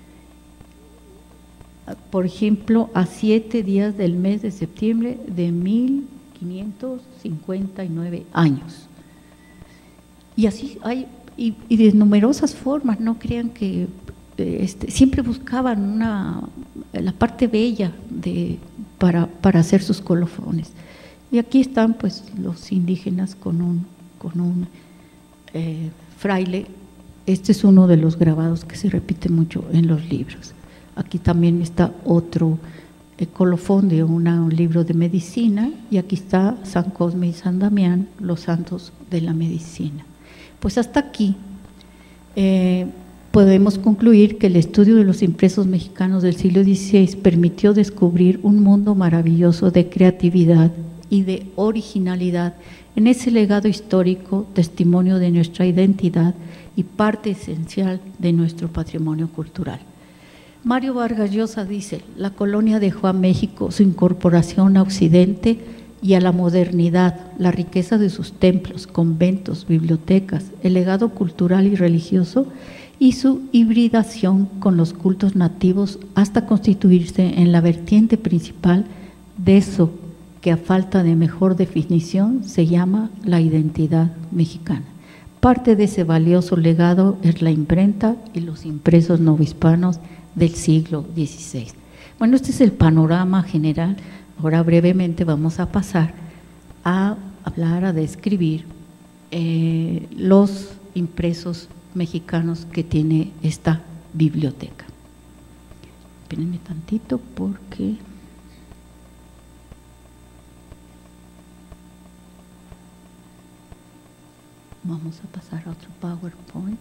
Por ejemplo, a siete días del mes de septiembre de mil quinientos cincuenta y nueve años. Y así hay, y, y de numerosas formas, no crean que este, siempre buscaban una, la parte bella de, para, para hacer sus colofones. Y aquí están pues los indígenas con un, con un eh, fraile. Este es uno de los grabados que se repite mucho en los libros. Aquí también está otro eh, colofón de una, un libro de medicina, y aquí está San Cosme y San Damián, los santos de la medicina. Pues hasta aquí eh, podemos concluir que el estudio de los impresos mexicanos del siglo dieciséis permitió descubrir un mundo maravilloso de creatividad y de originalidad en ese legado histórico, testimonio de nuestra identidad y parte esencial de nuestro patrimonio cultural. Mario Vargas Llosa dice: la colonia dejó a México su incorporación a Occidente y a la modernidad, la riqueza de sus templos, conventos, bibliotecas, el legado cultural y religioso y su hibridación con los cultos nativos hasta constituirse en la vertiente principal de eso que a falta de mejor definición se llama la identidad mexicana. Parte de ese valioso legado es la imprenta y los impresos novohispanos del siglo dieciséis. Bueno, este es el panorama general. Ahora brevemente vamos a pasar a hablar, a describir eh, los impresos mexicanos que tiene esta biblioteca. Espérenme tantito porque vamos a pasar a otro PowerPoint.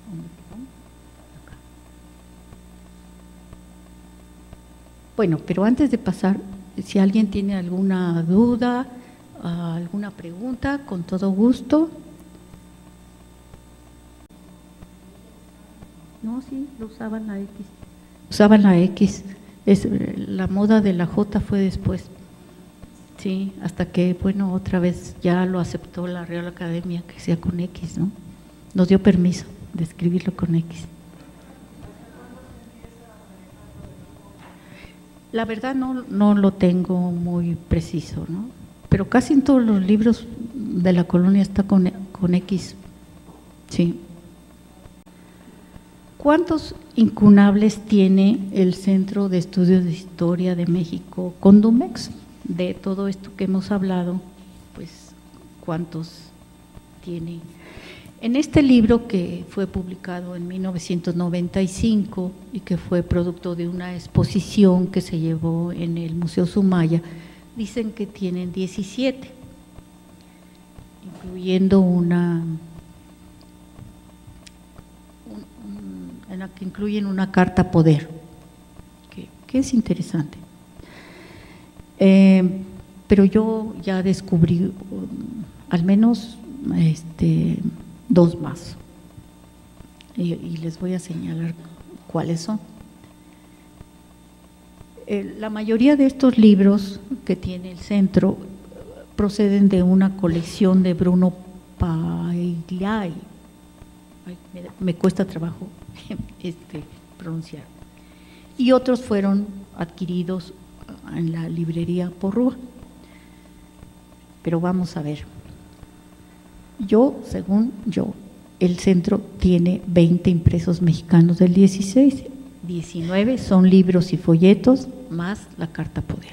Bueno, pero antes de pasar, si alguien tiene alguna duda, uh, alguna pregunta, con todo gusto. No, sí, lo usaban la X. Usaban la X. Es, la moda de la J fue después. Sí, hasta que, bueno, otra vez ya lo aceptó la Real Academia, que sea con X, ¿no? Nos dio permiso de escribirlo con X. La verdad no, no lo tengo muy preciso, ¿no? Pero casi en todos los libros de la colonia está con, con X, sí. ¿Cuántos incunables tiene el Centro de Estudios de Historia de México, Condumex? De todo esto que hemos hablado, pues, ¿cuántos tiene? En este libro, que fue publicado en mil novecientos noventa y cinco y que fue producto de una exposición que se llevó en el Museo Sumaya, dicen que tienen diecisiete, incluyendo una, un, un, en la que incluyen una carta poder, que, que es interesante. Eh, pero yo ya descubrí um, al menos este, dos más, y, y les voy a señalar cuáles son. Eh, la mayoría de estos libros que tiene el centro proceden de una colección de Bruno Pagliai. Ay, me, me cuesta trabajo este, pronunciar. Y otros fueron adquiridos en la librería Porrúa. Pero vamos a ver. Yo, según yo, el centro tiene veinte impresos mexicanos del dieciséis, diecinueve son libros y folletos, más la carta poder.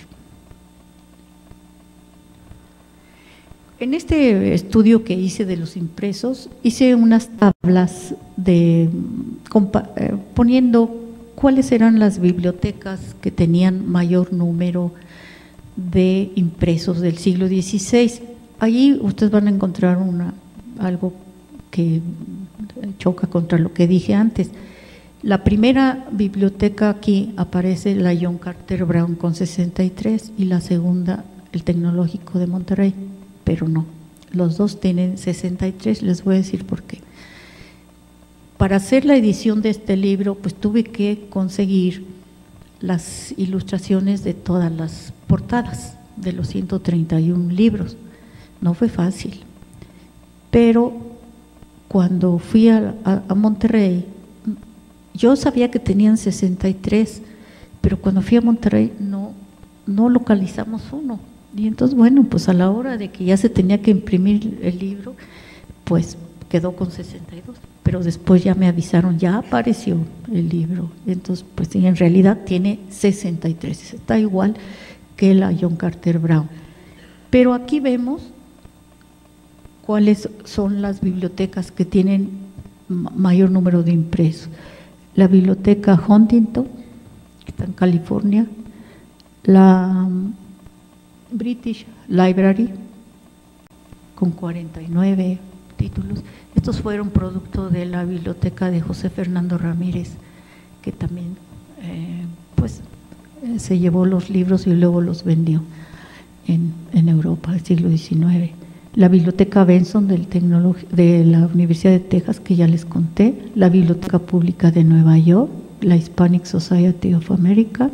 En este estudio que hice de los impresos, hice unas tablas de eh, poniendo cuáles eran las bibliotecas que tenían mayor número de impresos del siglo dieciséis. Allí ustedes van a encontrar una, algo que choca contra lo que dije antes. La primera biblioteca aquí aparece la John Carter Brown con sesenta y tres y la segunda el Tecnológico de Monterrey, pero no, los dos tienen sesenta y tres, les voy a decir por qué. Para hacer la edición de este libro, pues tuve que conseguir las ilustraciones de todas las portadas de los ciento treinta y uno libros. No fue fácil, pero cuando fui a, a, a Monterrey, yo sabía que tenían sesenta y tres, pero cuando fui a Monterrey no, no localizamos uno. Y entonces, bueno, pues a la hora de que ya se tenía que imprimir el libro, pues quedó con sesenta y dos, pero después ya me avisaron, ya apareció el libro. Entonces, pues sí, en realidad tiene sesenta y tres, está igual que la John Carter Brown. Pero aquí vemos cuáles son las bibliotecas que tienen mayor número de impresos. La biblioteca Huntington, que está en California, la British Library, con cuarenta y nueve títulos. Estos fueron producto de la biblioteca de José Fernando Ramírez, que también eh, pues, eh, se llevó los libros y luego los vendió en, en Europa, del siglo diecinueve. La biblioteca Benson del de la Universidad de Texas, que ya les conté, la Biblioteca Pública de Nueva York, la Hispanic Society of America,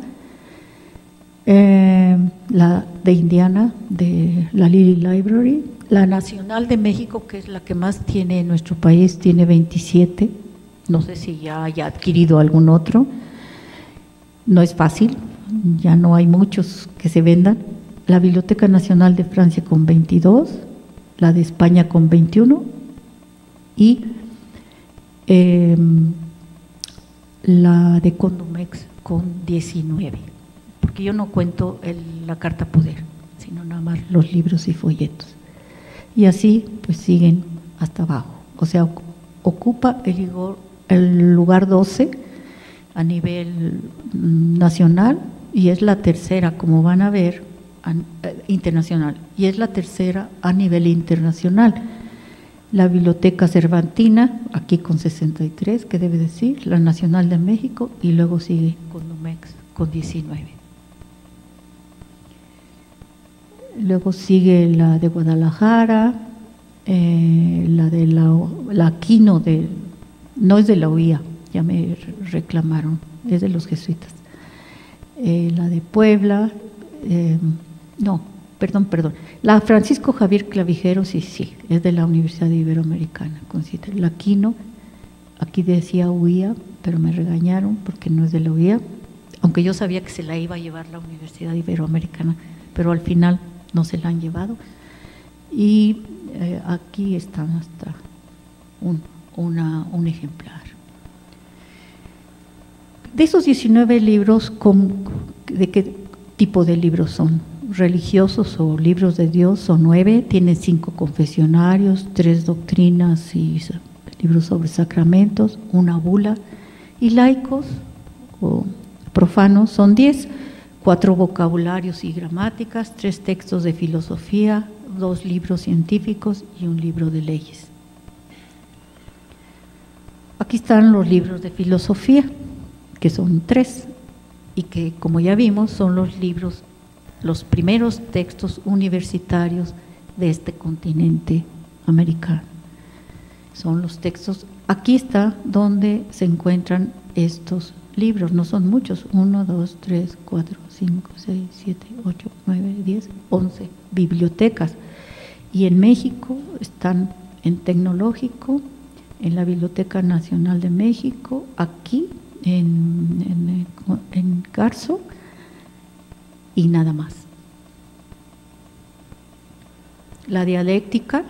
eh, la de Indiana, de la Lilly Library, la Nacional de México, que es la que más tiene en nuestro país, tiene veintisiete, no sé si ya haya adquirido algún otro, no es fácil, ya no hay muchos que se vendan. La Biblioteca Nacional de Francia con veintidós, la de España con veintiuno y eh, la de Condomex con diecinueve, porque yo no cuento el, la carta poder, sino nada más los libros y folletos. Y así pues siguen hasta abajo, o sea, ocupa el, el lugar doce a nivel nacional y es la tercera, como van a ver, internacional, y es la tercera a nivel internacional. La Biblioteca Cervantina, aquí con sesenta y tres, que debe decir, la Nacional de México, y luego sigue Condomex con diecinueve. Luego sigue la de Guadalajara, eh, la de la, la Aquino, de, no es de la U I A, ya me reclamaron, es de los jesuitas. Eh, la de Puebla, eh, no, perdón, perdón, la Francisco Javier Clavijero, sí, sí, es de la Universidad Iberoamericana, la Aquino, aquí decía U I A, pero me regañaron porque no es de la U I A, aunque yo sabía que se la iba a llevar la Universidad Iberoamericana, pero al final no se la han llevado. Y eh, aquí están hasta un, una, un ejemplar. De esos diecinueve libros, ¿de qué tipo de libros son? ¿Religiosos o libros de Dios? Son nueve, tienen cinco confesionarios, tres doctrinas y libros sobre sacramentos, una bula, y laicos o profanos son diez, cuatro vocabularios y gramáticas, tres textos de filosofía, dos libros científicos y un libro de leyes. Aquí están los libros de filosofía, que son tres, y que, como ya vimos, son los libros, los primeros textos universitarios de este continente americano. Son los textos, aquí está donde se encuentran estos libros, no son muchos, uno, dos, tres, cuatro, cinco, seis, siete, ocho, nueve, diez, once bibliotecas. Y en México están en Tecnológico, en la Biblioteca Nacional de México, aquí en, en, en Carso, y nada más. La dialéctica,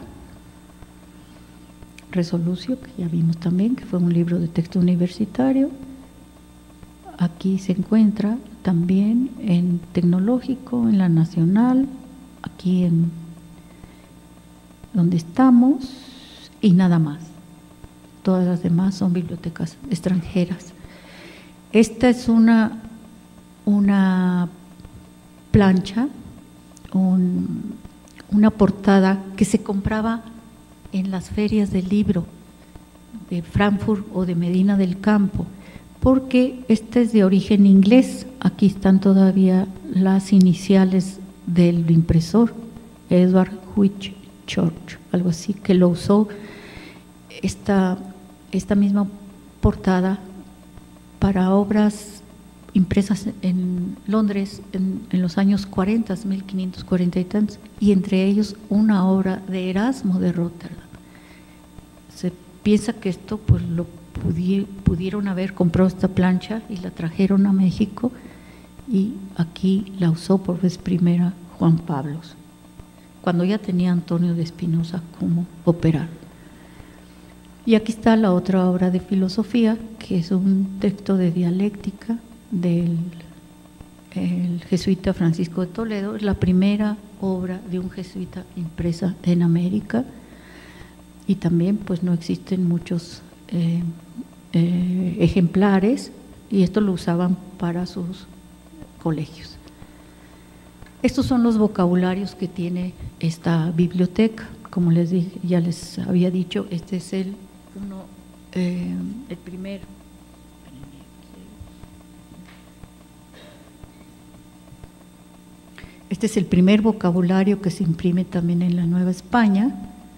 Resolucio, que ya vimos también, que fue un libro de texto universitario. Aquí se encuentra también en Tecnológico, en la Nacional, aquí en donde estamos, y nada más. Todas las demás son bibliotecas extranjeras. Esta es una, una plancha, un, una portada que se compraba en las ferias del libro de Frankfurt o de Medina del Campo, porque esta es de origen inglés. Aquí están todavía las iniciales del impresor, Edward Whitchurch, algo así, que lo usó esta, esta misma portada para obras impresas en Londres en, en los años cuarenta, mil quinientos cuarenta y tantos, y entre ellos una obra de Erasmo de Rotterdam. Se piensa que esto pues lo pudi pudieron haber comprado esta plancha y la trajeron a México, y aquí la usó por vez primera Juan Pablo, cuando ya tenía Antonio de Espinosa como operar. Y aquí está la otra obra de filosofía, que es un texto de dialéctica del el jesuita Francisco de Toledo. Es la primera obra de un jesuita impresa en América, y también pues no existen muchos eh, eh, ejemplares, y esto lo usaban para sus colegios. Estos son los vocabularios que tiene esta biblioteca. Como les dije, ya les había dicho, este es el uno, eh, el primer. Este es el primer vocabulario que se imprime también en la Nueva España,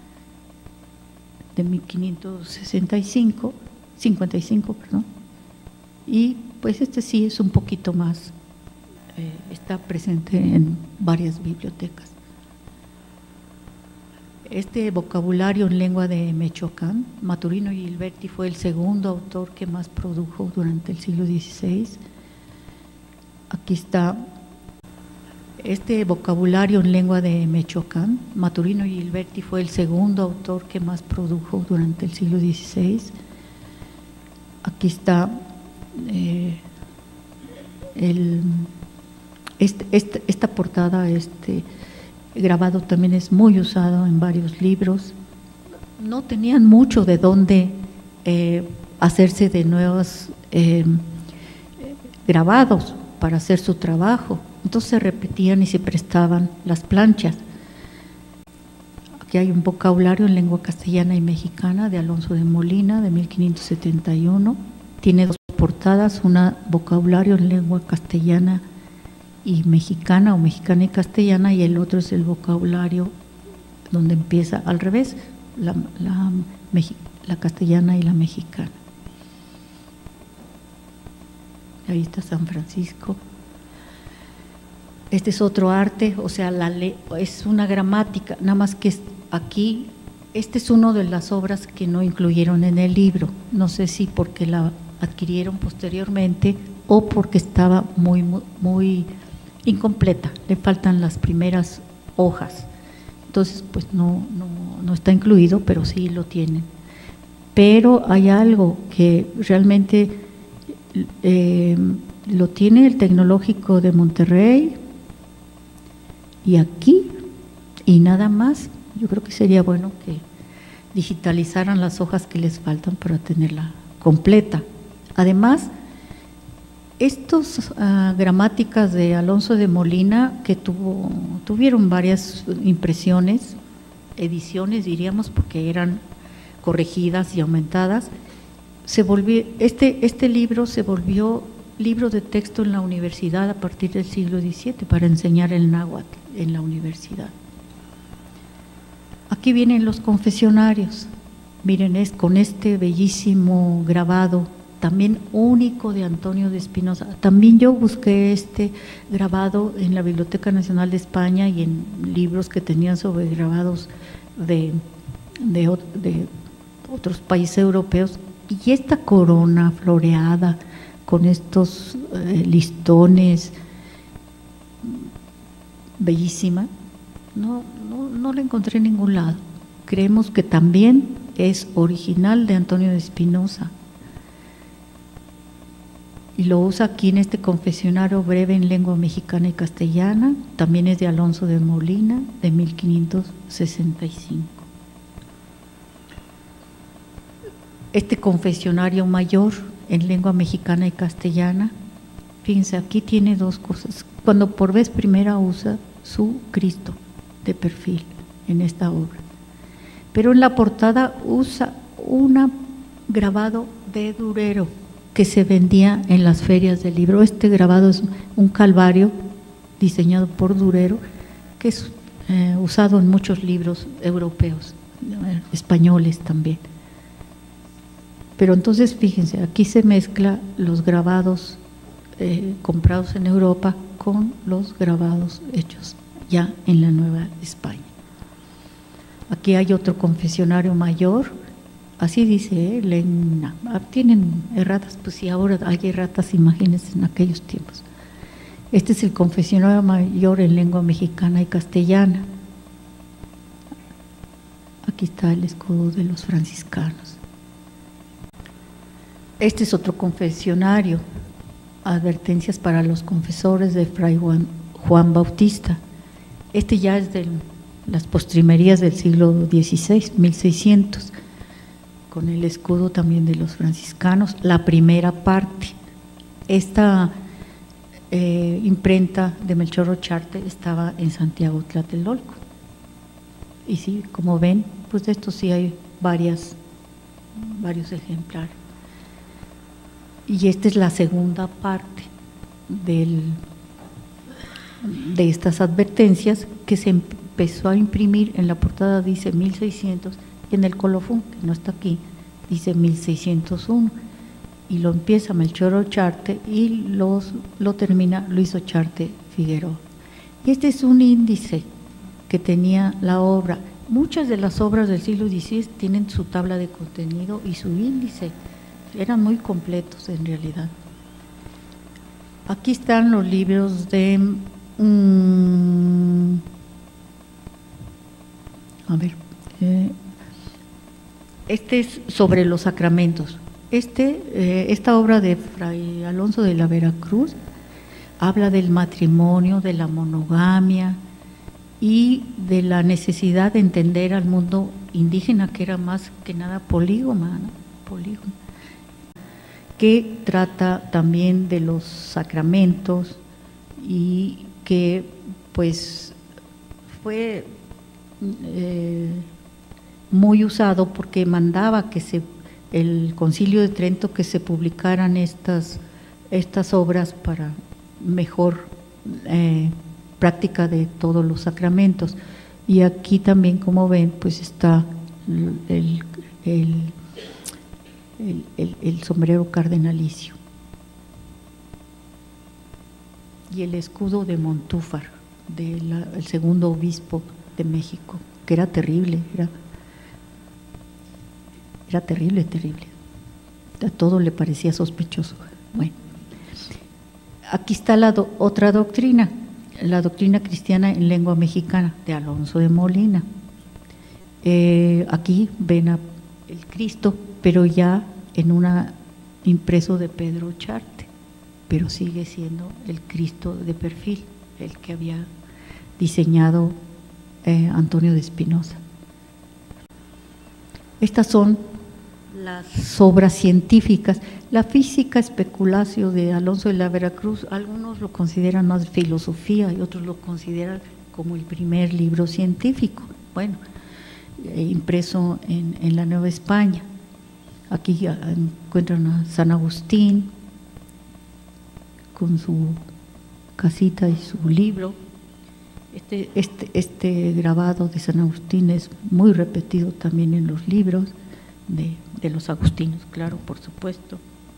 de mil quinientos sesenta y cinco, cincuenta y cinco, perdón. Y pues este sí es un poquito más, eh, está presente en varias bibliotecas. Este vocabulario en lengua de Michoacán, Maturino y Gilberti fue el segundo autor que más produjo durante el siglo dieciséis. Aquí está este vocabulario en lengua de Michoacán, Maturino y Gilberti fue el segundo autor que más produjo durante el siglo dieciséis. Aquí está eh, el, este, este, esta portada, este grabado también es muy usado en varios libros. No tenían mucho de dónde eh, hacerse de nuevos eh, grabados para hacer su trabajo, entonces se repetían y se prestaban las planchas. Aquí hay un vocabulario en lengua castellana y mexicana de Alonso de Molina de mil quinientos setenta y uno. Tiene dos portadas, una vocabulario en lengua castellana y mexicana o mexicana y castellana, y el otro es el vocabulario donde empieza al revés, la, la, la castellana y la mexicana. Ahí está San Francisco. Este es otro arte, o sea, la ley, es una gramática, nada más que aquí, este es uno de las obras que no incluyeron en el libro, no sé si porque la adquirieron posteriormente o porque estaba muy, muy, muy incompleta, le faltan las primeras hojas, entonces pues no, no, no está incluido, pero sí lo tienen. Pero hay algo que realmente eh, lo tiene el Tecnológico de Monterrey, y aquí, y nada más. Yo creo que sería bueno que digitalizaran las hojas que les faltan para tenerla completa. Además, estos uh, gramáticas de Alonso de Molina, que tuvo, tuvieron varias impresiones, ediciones diríamos, porque eran corregidas y aumentadas, se volvió, este, este libro se volvió libro de texto en la universidad a partir del siglo diecisiete para enseñar el náhuatl en la universidad. Aquí vienen los confesionarios, miren, es con este bellísimo grabado, también único de Antonio de Espinosa. También yo busqué este grabado en la Biblioteca Nacional de España y en libros que tenían sobre grabados de, de, de otros países europeos, y esta corona floreada con estos eh, listones, bellísima, no, no, no la encontré en ningún lado. Creemos que también es original de Antonio de Espinosa y lo usa aquí en este confesionario breve en lengua mexicana y castellana. También es de Alonso de Molina, de mil quinientos sesenta y cinco. Este confesionario mayor en lengua mexicana y castellana, fíjense, aquí tiene dos cosas. Cuando por vez primera usa su Cristo de perfil en esta obra, pero en la portada usa un grabado de Durero que se vendía en las ferias del libro. Este grabado es un calvario diseñado por Durero, que es eh, usado en muchos libros europeos, eh, españoles también. Pero entonces fíjense, aquí se mezcla los grabados eh, comprados en Europa con los grabados hechos ya en la Nueva España. Aquí hay otro confesionario mayor, así dice, ¿eh? Lena. Tienen erratas, pues sí, ahora hay erratas, imagínense en aquellos tiempos. Este es el confesionario mayor en lengua mexicana y castellana. Aquí está el escudo de los franciscanos. Este es otro confesionario, advertencias para los confesores de Fray Juan, Juan Bautista. Este ya es de las postrimerías del siglo dieciséis, mil seiscientos, con el escudo también de los franciscanos, la primera parte. Esta eh, imprenta de Melchor Ocharte estaba en Santiago Tlatelolco. Y sí, como ven, pues de estos sí hay varias, varios ejemplares. Y esta es la segunda parte del, de estas advertencias que se empezó a imprimir. En la portada dice mil seiscientos y en el colofón, que no está aquí, dice mil seiscientos uno, y lo empieza Melchor Ocharte y los, lo termina Luis Ocharte Figueroa. Y este es un índice que tenía la obra. Muchas de las obras del siglo dieciséis tienen su tabla de contenido y su índice. Eran muy completos en realidad. Aquí están los libros de um, a ver eh, este es sobre los sacramentos. Este, eh, esta obra de Fray Alonso de la Veracruz habla del matrimonio, de la monogamia y de la necesidad de entender al mundo indígena, que era más que nada polígamo, ¿no? polígamo. Que trata también de los sacramentos y que pues fue eh, muy usado porque mandaba que se, el Concilio de Trento, que se publicaran estas, estas obras para mejor eh, práctica de todos los sacramentos. Y aquí también, como ven, pues está el, el El, el, el sombrero cardenalicio y el escudo de Montúfar, del segundo obispo de México, que era terrible, era, era terrible, terrible. A todo le parecía sospechoso. Bueno, aquí está la do, otra doctrina, la doctrina cristiana en lengua mexicana, de Alonso de Molina. Eh, aquí ven a el Cristo, pero ya en una impreso de Pedro Ocharte, pero sigue siendo el Cristo de perfil, el que había diseñado eh, Antonio de Espinosa. Estas son las obras científicas. La física especulatio de Alonso de la Veracruz, algunos lo consideran más filosofía y otros lo consideran como el primer libro científico, bueno, eh, impreso en, en la Nueva España. Aquí encuentran a San Agustín con su casita y su libro. Este, este, este grabado de San Agustín es muy repetido también en los libros de, de los agustinos, claro, por supuesto.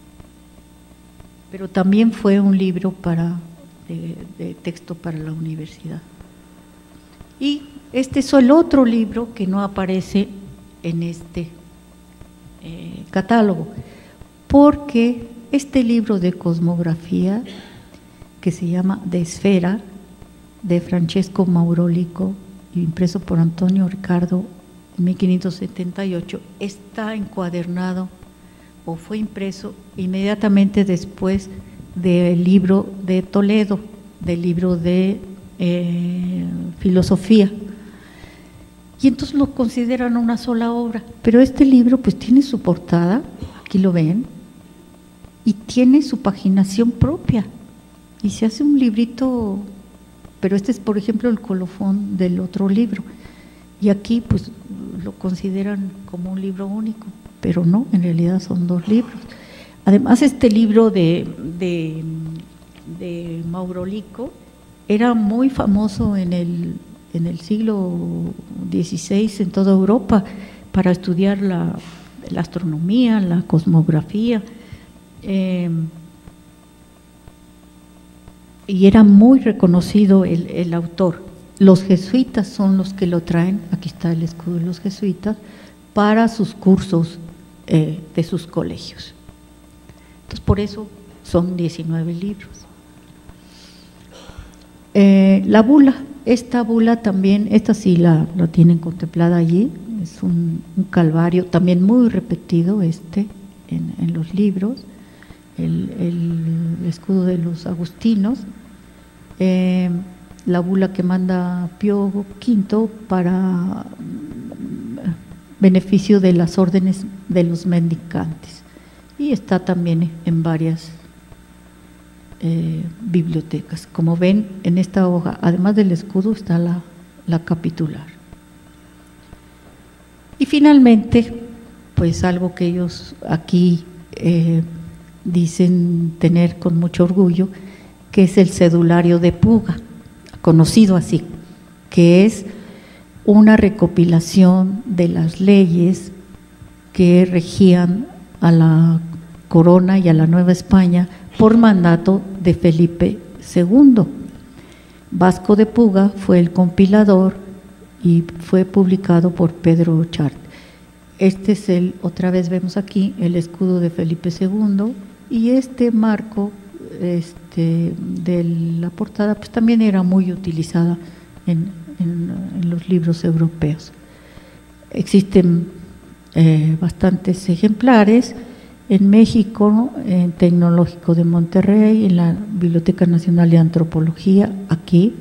Pero también fue un libro para, de, de texto para la universidad. Y este es el otro libro que no aparece en este eh, catálogo, porque este libro de cosmografía, que se llama De Esfera, de Francesco Maurolico, impreso por Antonio Ricardo en mil quinientos setenta y ocho, está encuadernado o fue impreso inmediatamente después del libro de Toledo, del libro de eh, filosofía. Y entonces lo consideran una sola obra, pero este libro pues tiene su portada, aquí lo ven, y tiene su paginación propia, y se hace un librito, pero este es por ejemplo el colofón del otro libro, y aquí pues lo consideran como un libro único, pero no, en realidad son dos libros. Además, este libro de, de, de Maurolico era muy famoso en el, en el siglo dieciséis en toda Europa para estudiar la, la astronomía, la cosmografía, eh, y era muy reconocido el, el autor. Los jesuitas son los que lo traen, aquí está el escudo de los jesuitas, para sus cursos eh, de sus colegios. Entonces, por eso son diecinueve libros. Eh, la bula, esta bula también, esta sí la, la tienen contemplada allí, es un, un calvario también muy repetido este en, en los libros, el, el escudo de los agustinos, eh, la bula que manda Pío quinto para beneficio de las órdenes de los mendicantes, y está también en varias eh, bibliotecas. Como ven en esta hoja, además del escudo está la, la capitular. Y finalmente, pues algo que ellos aquí eh, dicen tener con mucho orgullo, que es el cedulario de Puga, conocido así, que es una recopilación de las leyes que regían a la corona y a la Nueva España por mandato de Felipe segundo. Vasco de Puga fue el compilador y fue publicado por Pedro Chart. Este es el, otra vez vemos aquí el escudo de Felipe segundo, y este marco este, de la portada pues también era muy utilizada en, en, en los libros europeos. Existen eh, bastantes ejemplares en México, en Tecnológico de Monterrey, en la Biblioteca Nacional de Antropología, aquí,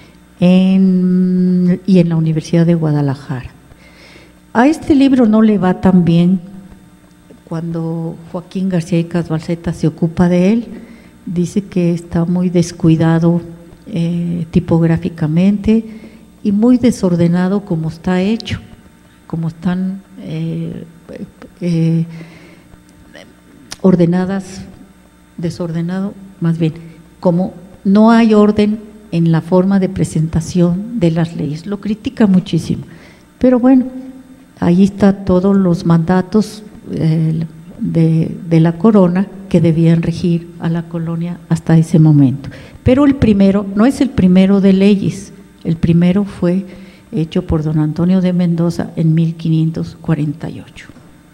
en, y en la Universidad de Guadalajara. A este libro no le va tan bien cuando Joaquín García y Casbalceta se ocupa de él. Dice que está muy descuidado eh, tipográficamente y muy desordenado como está hecho, como están eh, eh, ordenadas, desordenado, más bien, como no hay orden en la forma de presentación de las leyes. Lo critica muchísimo, pero bueno, ahí está todos los mandatos eh, de, de la corona que debían regir a la colonia hasta ese momento. Pero el primero, no es el primero de leyes, el primero fue hecho por don Antonio de Mendoza en mil quinientos cuarenta y ocho.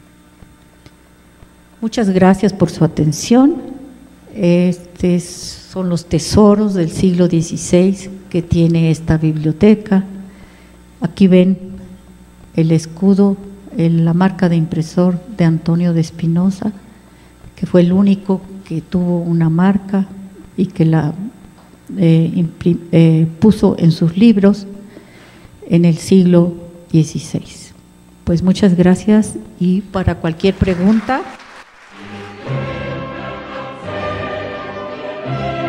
Muchas gracias por su atención. Estos son los tesoros del siglo dieciséis que tiene esta biblioteca. Aquí ven el escudo, la marca de impresor de Antonio de Espinosa, que fue el único que tuvo una marca y que la eh, eh, puso en sus libros en el siglo dieciséis. Pues muchas gracias y para cualquier pregunta.